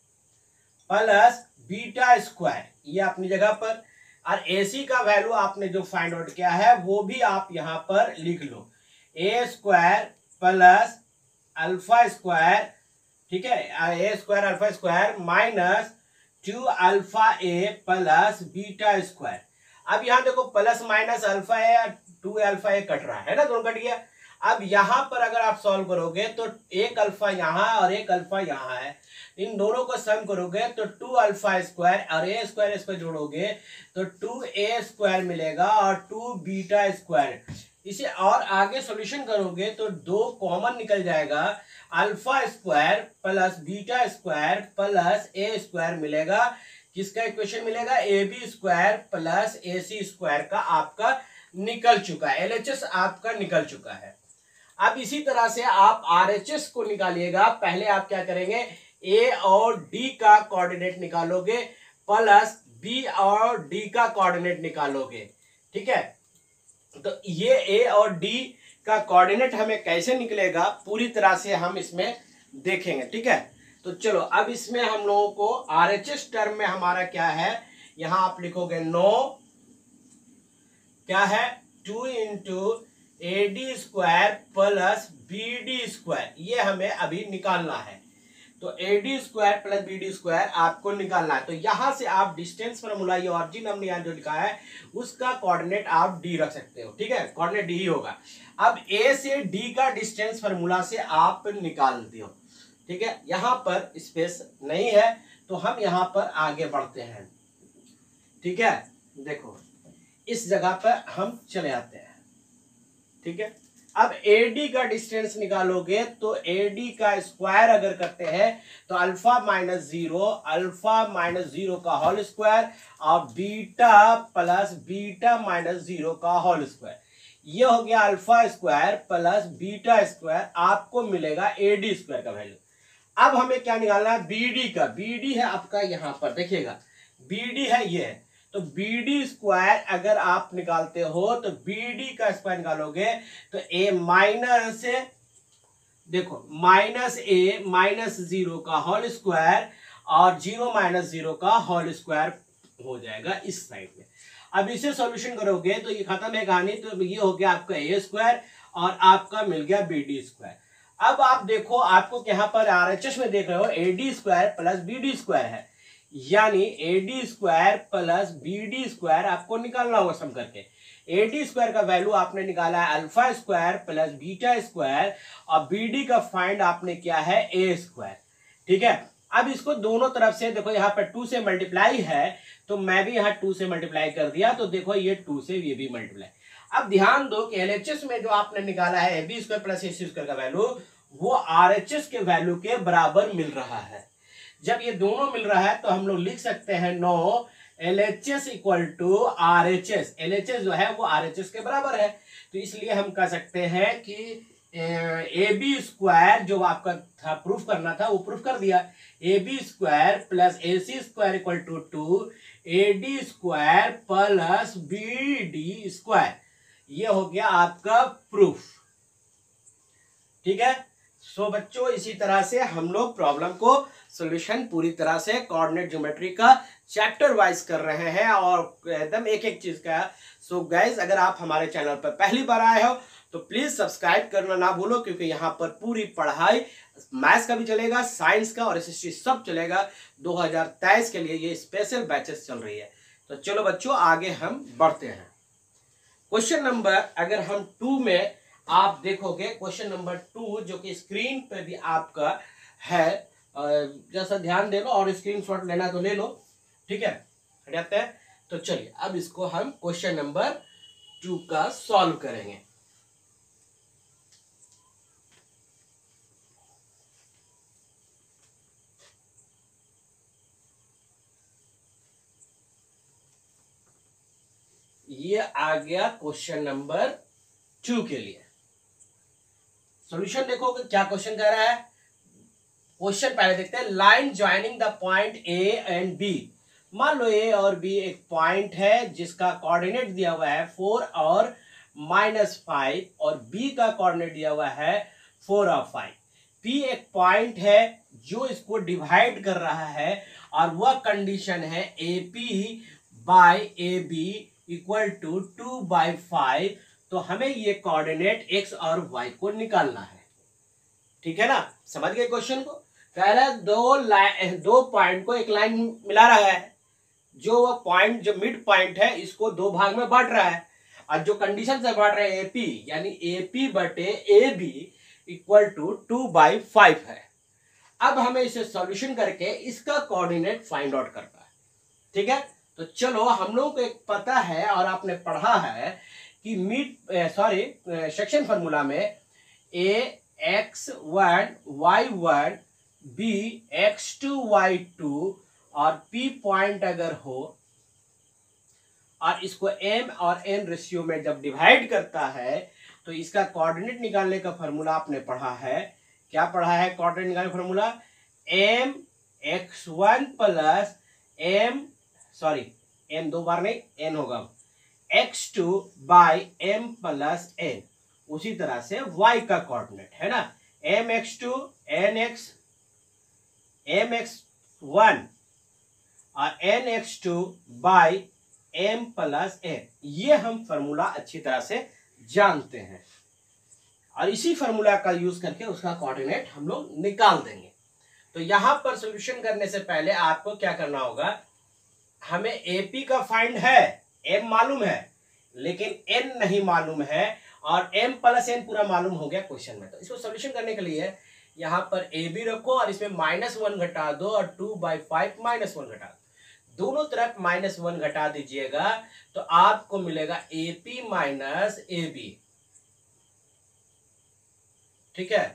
plus beta square, ये अपनी जगह पर। और ए सी का वैल्यू आपने जो फाइंड आउट किया है वो भी आप यहाँ पर लिख लो, A square plus alpha square, ठीक है, A square alpha square minus two alpha A plus beta square. अब यहाँ देखो plus minus alpha A, two alpha A cut रहा है ना, दोनों कट गया। अब यहाँ पर अगर आप सॉल्व करोगे तो एक अल्फा यहाँ और एक अल्फा यहाँ है, इन दोनों को सम करोगे तो टू अल्फा स्क्वायर और ए स्क्वायर इसको जोड़ोगे तो टू ए स्क्वायर मिलेगा और टू बीटा स्क्वायर। इसे और आगे सॉल्यूशन करोगे तो दो कॉमन निकल जाएगा, alpha square plus beta square plus A square मिलेगा। किसका इक्वेशन मिलेगा, A B square plus A C square का आपका निकल चुका है, एल एच एस आपका निकल चुका है। अब इसी तरह से आप आर एच एस को निकालिएगा। पहले आप क्या करेंगे, ए और डी का कोऑर्डिनेट निकालोगे प्लस बी और डी का कोऑर्डिनेट निकालोगे। ठीक है, तो ये ए और डी का कोऑर्डिनेट हमें कैसे निकलेगा पूरी तरह से हम इसमें देखेंगे। ठीक है, तो चलो अब इसमें हम लोगों को आर एच एस टर्म में हमारा क्या है, यहां आप लिखोगे नो क्या है, two into A D square plus B D square, ये हमें अभी निकालना है। तो A D square plus B D square आपको निकालना है। तो यहां से आप डिस्टेंस फॉर्मूला, ये ऑरिजिन हमने यहाँ जो लिखा है उसका कोऑर्डिनेट आप डी रख सकते हो, ठीक है, कोऑर्डिनेट डी ही होगा। अब ए से डी का डिस्टेंस फॉर्मूला से आप निकालते हो, ठीक है। यहां पर स्पेस नहीं है तो हम यहां पर आगे बढ़ते हैं, ठीक है। देखो इस जगह पर हम चले आते हैं, ठीक है। अब A D का डिस्टेंस निकालोगे तो A D का स्क्वायर अगर करते हैं तो alpha minus zero, alpha minus zero का होल स्क्वायर और beta plus beta minus zero का होल स्क्वायर, ये हो गया alpha square plus beta square, आपको मिलेगा A D स्क्वायर का वैल्यू। अब हमें क्या निकालना है, B D का। B D है आपका यहां पर, देखिएगा B D है ये, तो बी डी स्क्वायर अगर आप निकालते हो तो बी डी का स्क्वायर निकालोगे तो ए माइनस, देखो माइनस ए माइनस जीरो का होल स्क्वायर और जीरो माइनस जीरो का होल स्क्वायर हो जाएगा इस साइड में। अब इसे सॉल्यूशन करोगे तो ये खत्म है कहानी। तो ये हो गया आपका ए स्क्वायर और आपका मिल गया बी डी स्क्वायर। अब आप देखो, आपको यहाँ पर आर एच एस में देख रहे हो A D square plus B D square है, यानी A D square plus B D square आपको निकालना होगा सम करके। ए डी स्क्वायर का वैल्यू आपने निकाला है alpha square plus beta square और बी डी का फाइंड आपने किया है ए स्क्वायर, ठीक है। अब इसको दोनों तरफ से देखो, यहाँ पर टू से मल्टीप्लाई है तो मैं भी यहाँ टू से मल्टीप्लाई कर दिया, तो देखो ये टू से ये भी मल्टीप्लाई। अब ध्यान दो कि एल एच एस में जो आपने निकाला है A B square plus A C square का वैल्यू वो आर एच एस के वैल्यू के बराबर मिल रहा है। जब ये दोनों मिल रहा है तो हम लोग लिख सकते हैं नो L H S equal to R H S. L H S जो है वो आर एच एस के बराबर है, तो इसलिए हम कह सकते हैं कि ए बी स्क्वायर जो आपका था प्रूफ करना था वो प्रूफ कर दिया। A B square plus A C square equal to two A D square plus B D square, ये हो गया आपका प्रूफ, ठीक है। सो बच्चों इसी तरह से हम लोग प्रॉब्लम को सॉल्यूशन पूरी तरह से कोऑर्डिनेट ज्योमेट्री का चैप्टर वाइज कर रहे हैं और एकदम एक एक चीज का। सो गाइज अगर आप हमारे चैनल पर पहली बार आए हो तो प्लीज सब्सक्राइब करना ना भूलो, क्योंकि यहाँ पर पूरी पढ़ाई मैथ्स का भी चलेगा, साइंस का और एसएसटी सब चलेगा। दो हज़ार तेईस के लिए ये स्पेशल बैचेस चल रही है। तो चलो बच्चों आगे हम बढ़ते हैं। क्वेश्चन नंबर अगर हम टू में आप देखोगे, क्वेश्चन नंबर टू जो कि स्क्रीन पे भी आपका है, जैसा ध्यान दे लो और स्क्रीनशॉट लेना तो ले लो, ठीक है। हटाते हैं, तो चलिए अब इसको हम क्वेश्चन नंबर टू का सॉल्व करेंगे। ये आ गया क्वेश्चन नंबर टू के लिए। सॉल्यूशन देखो क्या क्वेश्चन कह रहा है। क्वेश्चन पहले देखते हैं, line joining the point A and B. मान लो ए और बी एक पॉइंट है जिसका कोऑर्डिनेट दिया हुआ है फोर और माइनस फाइव और बी का कोऑर्डिनेट दिया हुआ है फोर और फाइव। पी एक पॉइंट है जो इसको डिवाइड कर रहा है और वह कंडीशन है A P by A B equal to two by five. तो हमें ये कोऑर्डिनेट एक्स और वाई को निकालना है, ठीक है ना। समझ गए क्वेश्चन को। पहले दो लाइन दो पॉइंट को एक लाइन मिला रहा है, जो वो पॉइंट जो मिड पॉइंट है इसको दो भाग में बांट रहा है और जो कंडीशन से बांट रहे हैं एपी यानी एपी बटे A B equal to two by five है। अब हमें इसे सॉल्यूशन करके इसका कोऑर्डिनेट फाइंड आउट करना है, ठीक है। तो चलो हम लोगों को एक पता है और आपने पढ़ा है कि मिड सॉरी सेक्शन फार्मूला में A x one Y one B x two Y two और पी पॉइंट अगर हो और इसको एम और एन रेशियो में जब डिवाइड करता है तो इसका कोऑर्डिनेट निकालने का फार्मूला आपने पढ़ा है। क्या पढ़ा है कोऑर्डिनेट निकालने का formula? M x one plus m sorry m दो बार नहीं एन होगा x two by m plus n. उसी तरह से y का कोऑर्डिनेट है ना, m x two n x m x one और n x two by m plus n. ये हम फॉर्मूला अच्छी तरह से जानते हैं और इसी फॉर्मूला का यूज करके उसका कोऑर्डिनेट हम लोग निकाल देंगे। तो यहां पर सोल्यूशन करने से पहले आपको क्या करना होगा, हमें एपी का फाइंड है, एम मालूम है लेकिन एन नहीं मालूम है, और एम प्लस एन पूरा मालूम हो गया क्वेश्चन में। तो इसको सोल्यूशन करने के लिए यहां पर ए बी रखो और इसमें माइनस वन घटा दो और two by five minus one घटा दो, दोनों तरफ माइनस वन घटा दीजिएगा तो आपको मिलेगा A P minus A B. ठीक है,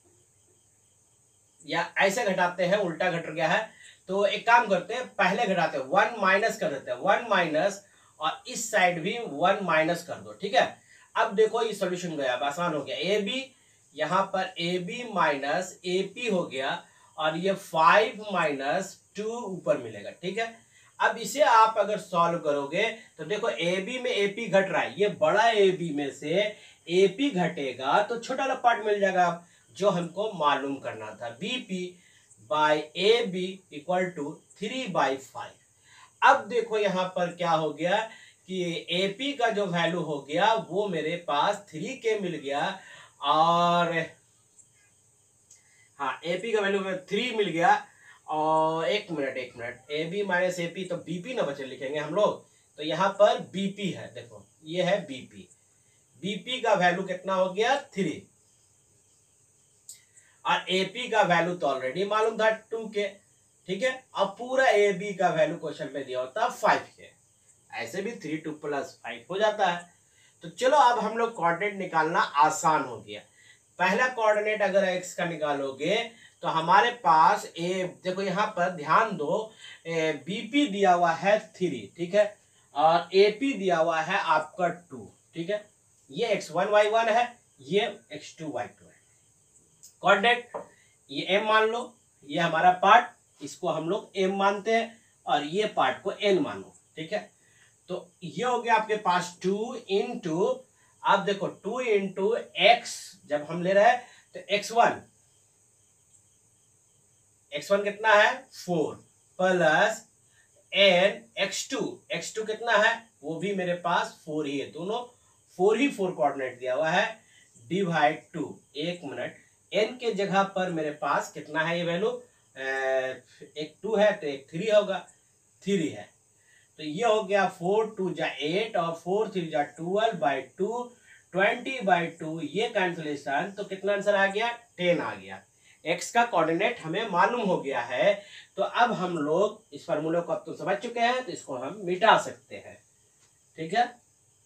या ऐसे घटाते हैं, उल्टा घट गया है तो एक काम करते हैं, पहले घटाते हैं, वन माइनस कर देते हैं, वन माइनस और इस साइड भी वन माइनस कर दो। ठीक है, अब देखो ये सॉल्यूशन गया, अब आसान हो गया। ए बी यहां पर A B minus A P हो गया और ये फाइव माइनस टू ऊपर मिलेगा। ठीक है, अब इसे आप अगर सॉल्व करोगे तो देखो ए बी में ए पी घट रहा है, ये बड़ा ए बी में से ए पी घटेगा तो छोटा वाला पार्ट मिल जाएगा जो हमको मालूम करना था, B P by A B equal to three by five. अब देखो यहां पर क्या हो गया कि एपी का जो वैल्यू हो गया वो मेरे पास थ्री के मिल गया, और हाँ एपी का वैल्यू में थ्री मिल गया। और एक मिनट एक minute A B minus A P, तो बीपी ना बचे लिखेंगे हम लोग, तो यहाँ पर बीपी है, देखो ये है बीपी, बीपी का वैल्यू कितना हो गया थ्री, और एपी का वैल्यू तो ऑलरेडी मालूम था टू के। ठीक है, अब पूरा ए बी का वैल्यू क्वेश्चन में दिया होता फाइव के, ऐसे भी थ्री टू प्लस फाइव हो जाता है। तो चलो अब हम लोग कोऑर्डिनेट निकालना आसान हो गया। पहला कोऑर्डिनेट अगर एक्स का निकालोगे तो हमारे पास ए, देखो यहाँ पर ध्यान दो, बीपी दिया हुआ है थ्री, ठीक है, और एपी दिया हुआ है आपका टू। ठीक है, ये एक्स वन वाई वन है, ये एक्स टू वाई टू है। कोऑर्डिनेट ये एम मान लो, ये हमारा पार्ट, इसको हम लोग एम मानते हैं और ये पार्ट को एन मानो। ठीक है, तो ये हो गया आपके पास टू इंटू, आप देखो टू इंटू एक्स जब हम ले रहे हैं तो एक्स वन, एक्स वन कितना है four, plus n x two, x two कितना है वो भी मेरे पास फोर ही है, दोनों फोर ही फोर कोऑर्डिनेट दिया हुआ है, डिवाइड टू, एक मिनट, एन के जगह पर मेरे पास कितना है ये वैल्यू, एक टू है तो एक थ्री होगा, थ्री है, तो ये हो गया फोर टू जा एट और फोर थ्री जा twelve by two, twenty by two, ये कैंसिलेशन, तो कितना आंसर आ गया टेन आ गया। एक्स का कोऑर्डिनेट हमें मालूम हो गया है, तो अब हम लोग इस फार्मूले को अब तो समझ चुके हैं, तो इसको हम मिटा सकते हैं। ठीक है,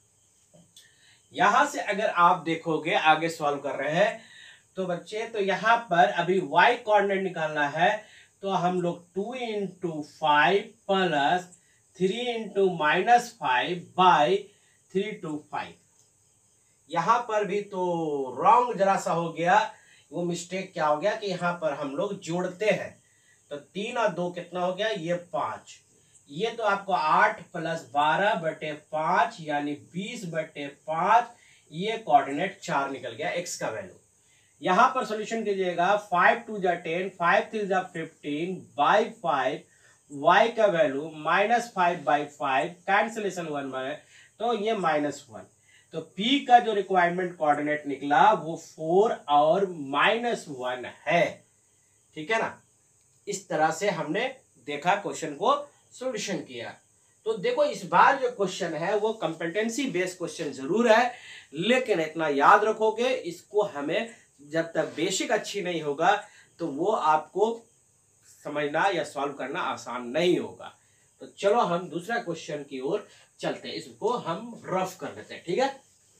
यहां से अगर आप देखोगे आगे सॉल्व कर रहे हैं तो बच्चे, तो यहां पर अभी y कोऑर्डिनेट निकालना है, तो हम लोग two into five plus three into minus five by three two five, यहां पर भी तो रॉन्ग जरा सा हो गया, वो मिस्टेक क्या हो गया कि यहां पर हम लोग जोड़ते हैं, तो तीन और दो कितना हो गया ये पांच, ये तो आपको आठ प्लस बारह बटे पांच यानी बीस बटे पांच, ये कोऑर्डिनेट चार निकल गया एक्स का वैल्यू। यहां पर सॉल्यूशन कीजिएगा, फाइव टू जा टेन, फाइव थ्री जा फिफ्टीन बाई फाइव, y का value minus five by five, cancellation one by, तो ये माइनस वन, तो p का जो रिक्वायरमेंट कोऑर्डिनेट निकला वो फोर और माइनस वन है। ठीक है ना, इस तरह से हमने देखा क्वेश्चन को सॉल्यूशन किया। तो देखो इस बार जो क्वेश्चन है वो कंपेटेंसी बेस्ड क्वेश्चन जरूर है, लेकिन इतना याद रखोगे, इसको हमें जब तक बेसिक अच्छी नहीं होगा तो वो आपको समझना या सॉल्व करना आसान नहीं होगा। तो चलो हम दूसरा क्वेश्चन की ओर चलते हैं, इसको हम रफ कर लेते हैं। ठीक है,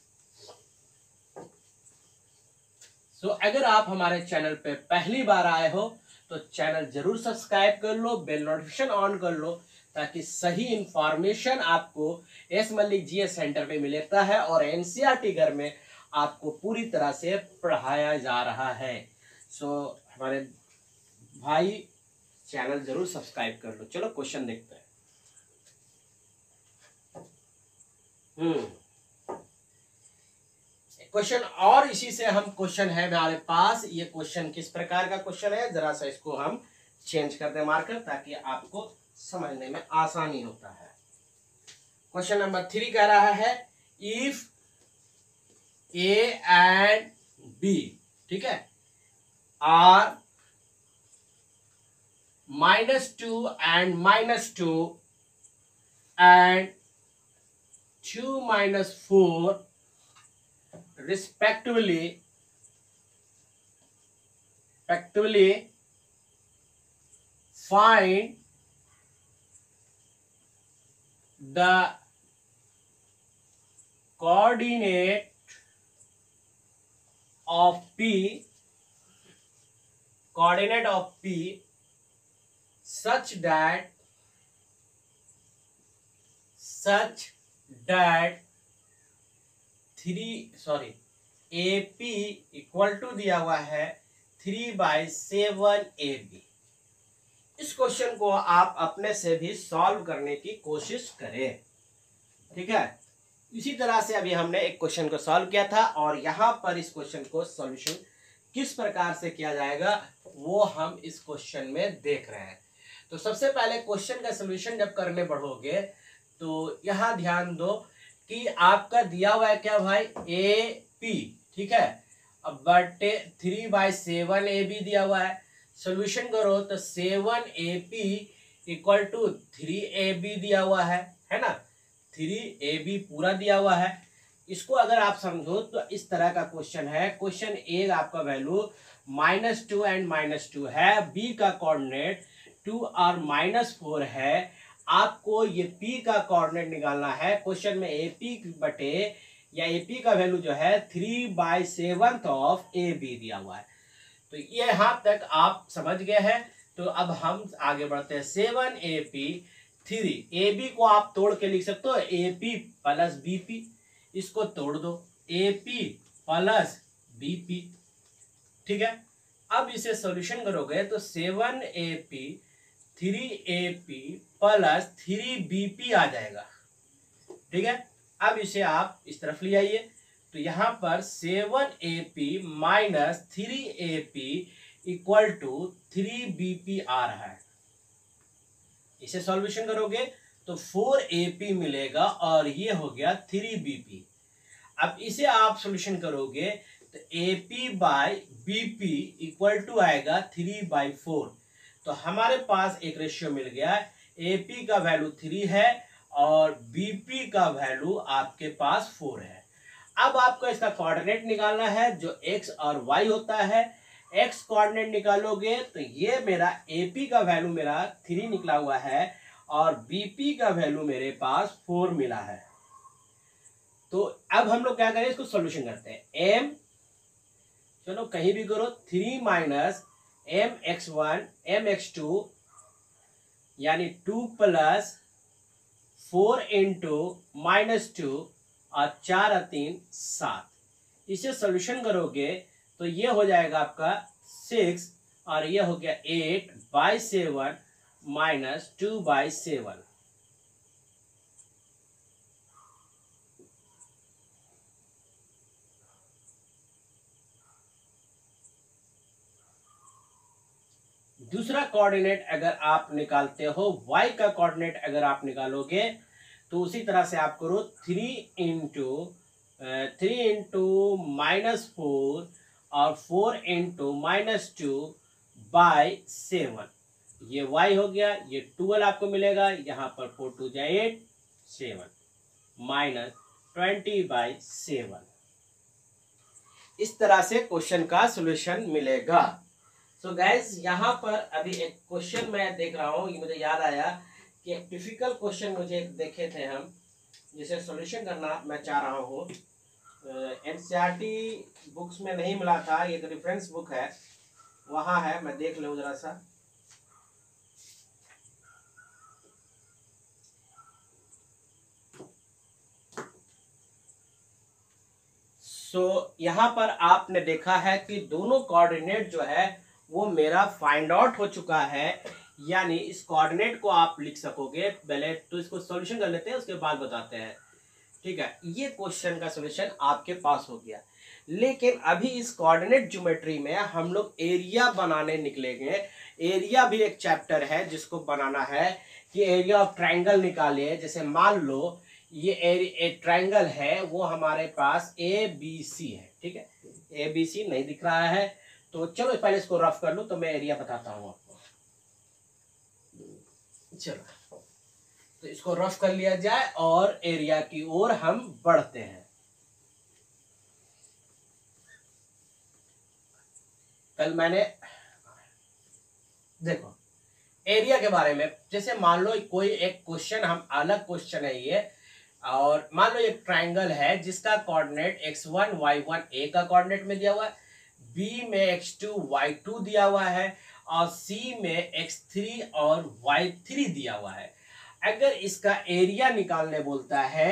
सो so, अगर आप हमारे चैनल पे पहली बार आए हो तो चैनल जरूर सब्सक्राइब कर लो, बेल नोटिफिकेशन ऑन कर लो, ताकि सही इंफॉर्मेशन आपको एस मल्लिक जीएस सेंटर पे मिलता है और एनसीईआरटी घर में आपको पूरी तरह से पढ़ाया जा रहा है। सो so, हमारे भाई चैनल जरूर सब्सक्राइब कर लो। चलो क्वेश्चन देखते हैं। हम्म क्वेश्चन, और इसी से हम क्वेश्चन है हमारे पास, ये क्वेश्चन किस प्रकार का क्वेश्चन है, जरा सा इसको हम चेंज कर दें मार्कर, ताकि आपको समझने में आसानी होता है। क्वेश्चन नंबर थ्री कह रहा है इफ ए एंड बी, ठीक है, R minus two and minus two and two minus four respectively respectively find the coordinate of P coordinate of P such that such that three sorry A P equal to दिया हुआ है three by seven A B. इस question को आप अपने से भी solve करने की कोशिश करें, ठीक है। इसी तरह से अभी हमने एक क्वेश्चन को सॉल्व किया था और यहाँ पर इस क्वेश्चन को सॉल्यूशन किस प्रकार से किया जाएगा वो हम इस क्वेश्चन में देख रहे हैं। तो सबसे पहले क्वेश्चन का सॉल्यूशन जब करने बढ़ोगे तो यहाँ ध्यान दो कि आपका दिया हुआ है क्या भाई, ए पी, ठीक है। अब बटे three by seven A B दिया हुआ है, सॉल्यूशन करो तो seven A P equal to three A B दिया हुआ है, है ना। थ्री ए बी पूरा दिया हुआ है। इसको अगर आप समझो तो इस तरह का क्वेश्चन है। क्वेश्चन ए आपका value minus two and minus two है, बी का कोऑर्डिनेट टू और माइनस फोर है। आपको ये p का कोऑर्डिनेट निकालना है। क्वेश्चन में ए पी बटे या ए पी का वैल्यू जो है three by seventh of A B दिया हुआ है। तो ये यहाँ तक आप समझ गए हैं। तो अब हम आगे बढ़ते हैं। Seven A P three, A B को आप तोड़ के लिख सकते हो A P plus B P, इसको तोड़ दो A P plus B P, ठीक है। अब इसे सॉल्यूशन करोगे तो seven A P three A P plus three B P आ जाएगा, ठीक है। अब इसे आप इस तरफ ले आइए तो यहाँ पर seven A P minus three A P equal to three B P आ रहा है। इसे सॉल्यूशन करोगे तो फोर ए पी मिलेगा और ये हो गया थ्री बी पी। अब इसे आप सॉल्यूशन करोगे तो A P by B P equal to आएगा थ्री बाई फोर। तो हमारे पास एक रेशियो मिल गया, ए पी का वैल्यू थ्री है और बी पी का वैल्यू आपके पास फोर है। अब आपको इसका कोऑर्डिनेट निकालना है जो x और y होता है। x कोऑर्डिनेट निकालोगे तो ये मेरा ए पी का वैल्यू मेरा थ्री निकला हुआ है और बी पी का वैल्यू मेरे पास फोर मिला है। तो अब हम लोग क्या करें, इसको सॉल्यूशन करते हैं। m चलो कहीं भी करो, three minus M x one M x two यानी two plus four into minus two और चार और तीन सात। इसे सॉल्यूशन करोगे तो ये हो जाएगा आपका सिक्स और ये हो गया eight by seven minus two by seven. दूसरा कोऑर्डिनेट अगर आप निकालते हो, y का कोऑर्डिनेट अगर आप निकालोगे तो उसी तरह से आप करो three into three into minus four और four into minus two by seven. ये y हो गया, ये ट्वेल्व आपको मिलेगा। यहाँ पर फोर टू जा eight, seven minus twenty by seven. इस तरह से क्वेश्चन का सॉल्यूशन मिलेगा। सो गाइज यहाँ पर अभी एक क्वेश्चन मैं देख रहा हूँ, ये मुझे याद आया कि एक डिफिकल्ट क्वेश्चन मुझे देखे थे हम, जिसे सॉल्यूशन करना मैं चाह रहा हूँ। एनसीईआरटी बुक्स में नहीं मिला था, ये तो रेफरेंस बुक है, वहाँ है, मैं देख लूँ जरा सा। सो so, यहाँ पर आपने देखा है कि दोनों कोऑर्डिनेट जो है वो मेरा फाइंड आउट हो चुका है, यानी इस कोऑर्डिनेट को आप लिख सकोगे। पहले तो इसको सॉल्यूशन कर लेते हैं, उसके बाद बताते हैं, ठीक है। ये क्वेश्चन का सॉल्यूशन आपके पास हो गया। लेकिन अभी इस कोऑर्डिनेट ज्योमेट्री में हम लोग एरिया बनाने निकलेंगे। एरिया भी एक चैप्टर है जिसको बनाना है कि एरिया ऑफ ट्राइंगल निकालिए। जैसे मान लो ये एक ट्राइंगल है, वो हमारे पास ए बी सी है, ठीक है। ए बी सी नहीं दिख रहा है तो चलो पहले इसको रफ कर लो तो मैं एरिया बताता हूँ आपको। चलो तो इसको रफ कर लिया जाए और एरिया की ओर हम बढ़ते हैं। कल मैंने देखो एरिया के बारे में, जैसे मान लो कोई एक क्वेश्चन, हम अलग क्वेश्चन है ये, और मान लो एक ट्राइंगल है जिसका coordinate X one Y one A का कोऑर्डिनेट में दिया हुआ है, बी में एक्स टू वाई टू दिया हुआ है और सी में एक्स थ्री और वाई थ्री दिया हुआ है। अगर इसका एरिया निकालने बोलता है,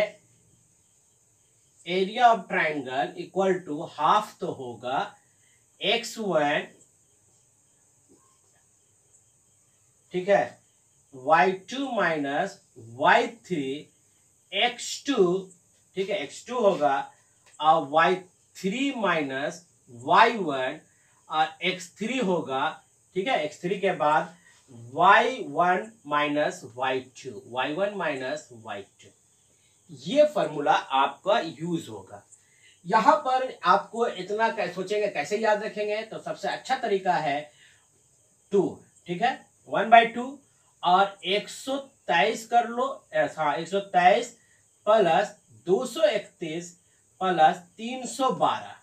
area of triangle equal to half तो होगा एक्स वन, ठीक है, Y two minus Y three X two, ठीक है, एक्स टू होगा और Y three minus Y one और एक्स थ्री होगा, ठीक है, एक्स थ्री के बाद Y one minus Y two, Y one minus Y two. ये फॉर्मूला आपका यूज होगा। यहां पर आपको इतना सोचेंगे कैसे याद रखेंगे, तो सबसे अच्छा तरीका है टू, ठीक है, वन बाई टू और एक सौ तेईस कर लो, ऐसा एक सौ तेईस प्लस दो सौ इकतीस प्लस तीन सौ बारह,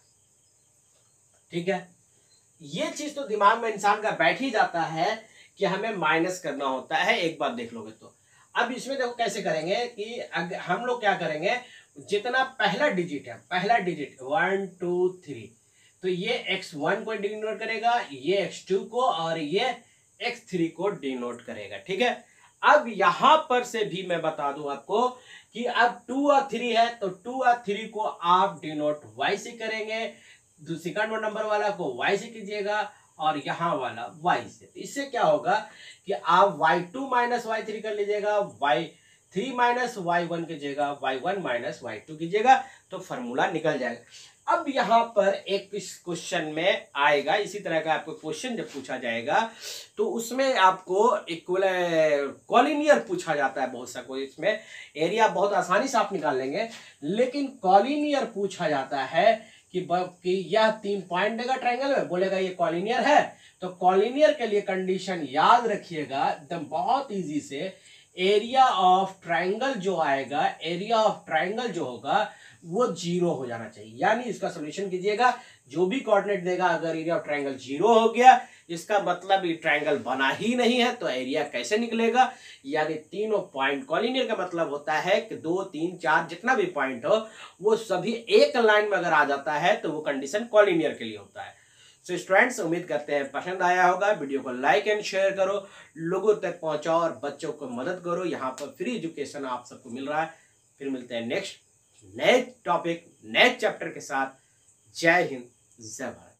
ठीक है। ये चीज तो दिमाग में इंसान का बैठ ही जाता है कि हमें माइनस करना होता है, एक बार देख लोगे तो। अब इसमें देखो कैसे करेंगे कि अगर हम लोग क्या करेंगे, जितना पहला डिजिट है, पहला डिजिट वन टू थ्री, तो ये एक्स वन को डिनोट करेगा, ये एक्स टू को और ये एक्स थ्री को डिनोट करेगा, ठीक है। अब यहां पर से भी मैं बता दूं आपको कि अब टू और थ्री है तो टू और थ्री को आप डिनोट वाई से करेंगे, सेकंड नंबर वाला को वाई से कीजिएगा और यहाँ वाला वाई से। तो इससे क्या होगा कि आप Y two minus Y three कर लीजिएगा, Y three minus Y one कीजिएगा, Y one minus Y two कीजिएगा, तो फॉर्मूला निकल जाएगा। अब यहाँ पर एक क्वेश्चन में आएगा, इसी तरह का आपको क्वेश्चन जब पूछा जाएगा तो उसमें आपको इक्वल कॉलिनियर पूछा जाता है बहुत सा, कोई इसमें एरिया बहुत आसानी से आप निकाल लेंगे, लेकिन कॉलिनियर पूछा जाता है कि, कि यह तीन पॉइंट देगा ट्रायंगल में, बोलेगा ये कॉलिनियर है। तो कॉलिनियर के लिए कंडीशन याद रखिएगा एकदम बहुत इजी से, एरिया ऑफ ट्रायंगल जो आएगा, एरिया ऑफ ट्रायंगल जो होगा वो जीरो हो जाना चाहिए। यानी इसका सॉल्यूशन कीजिएगा, जो भी कोऑर्डिनेट देगा अगर एरिया ऑफ ट्रायंगल जीरो हो गया इसका मतलब ये ट्रायंगल बना ही नहीं है, तो एरिया कैसे निकलेगा। यानी तीनों पॉइंट, कॉलिनियर का मतलब होता है कि दो तीन चार जितना भी पॉइंट हो वो सभी एक लाइन में अगर आ जाता है तो वो कंडीशन कॉलिनियर के लिए होता है। सो स्टूडेंट्स, उम्मीद करते हैं पसंद आया होगा। वीडियो को लाइक एंड शेयर करो, लोगों तक पहुंचाओ और बच्चों को मदद करो। यहाँ पर फ्री एजुकेशन आप सबको मिल रहा है। फिर मिलते हैं नेक्स्ट नए टॉपिक, नए चैप्टर के साथ। जय हिंद, जय भारत।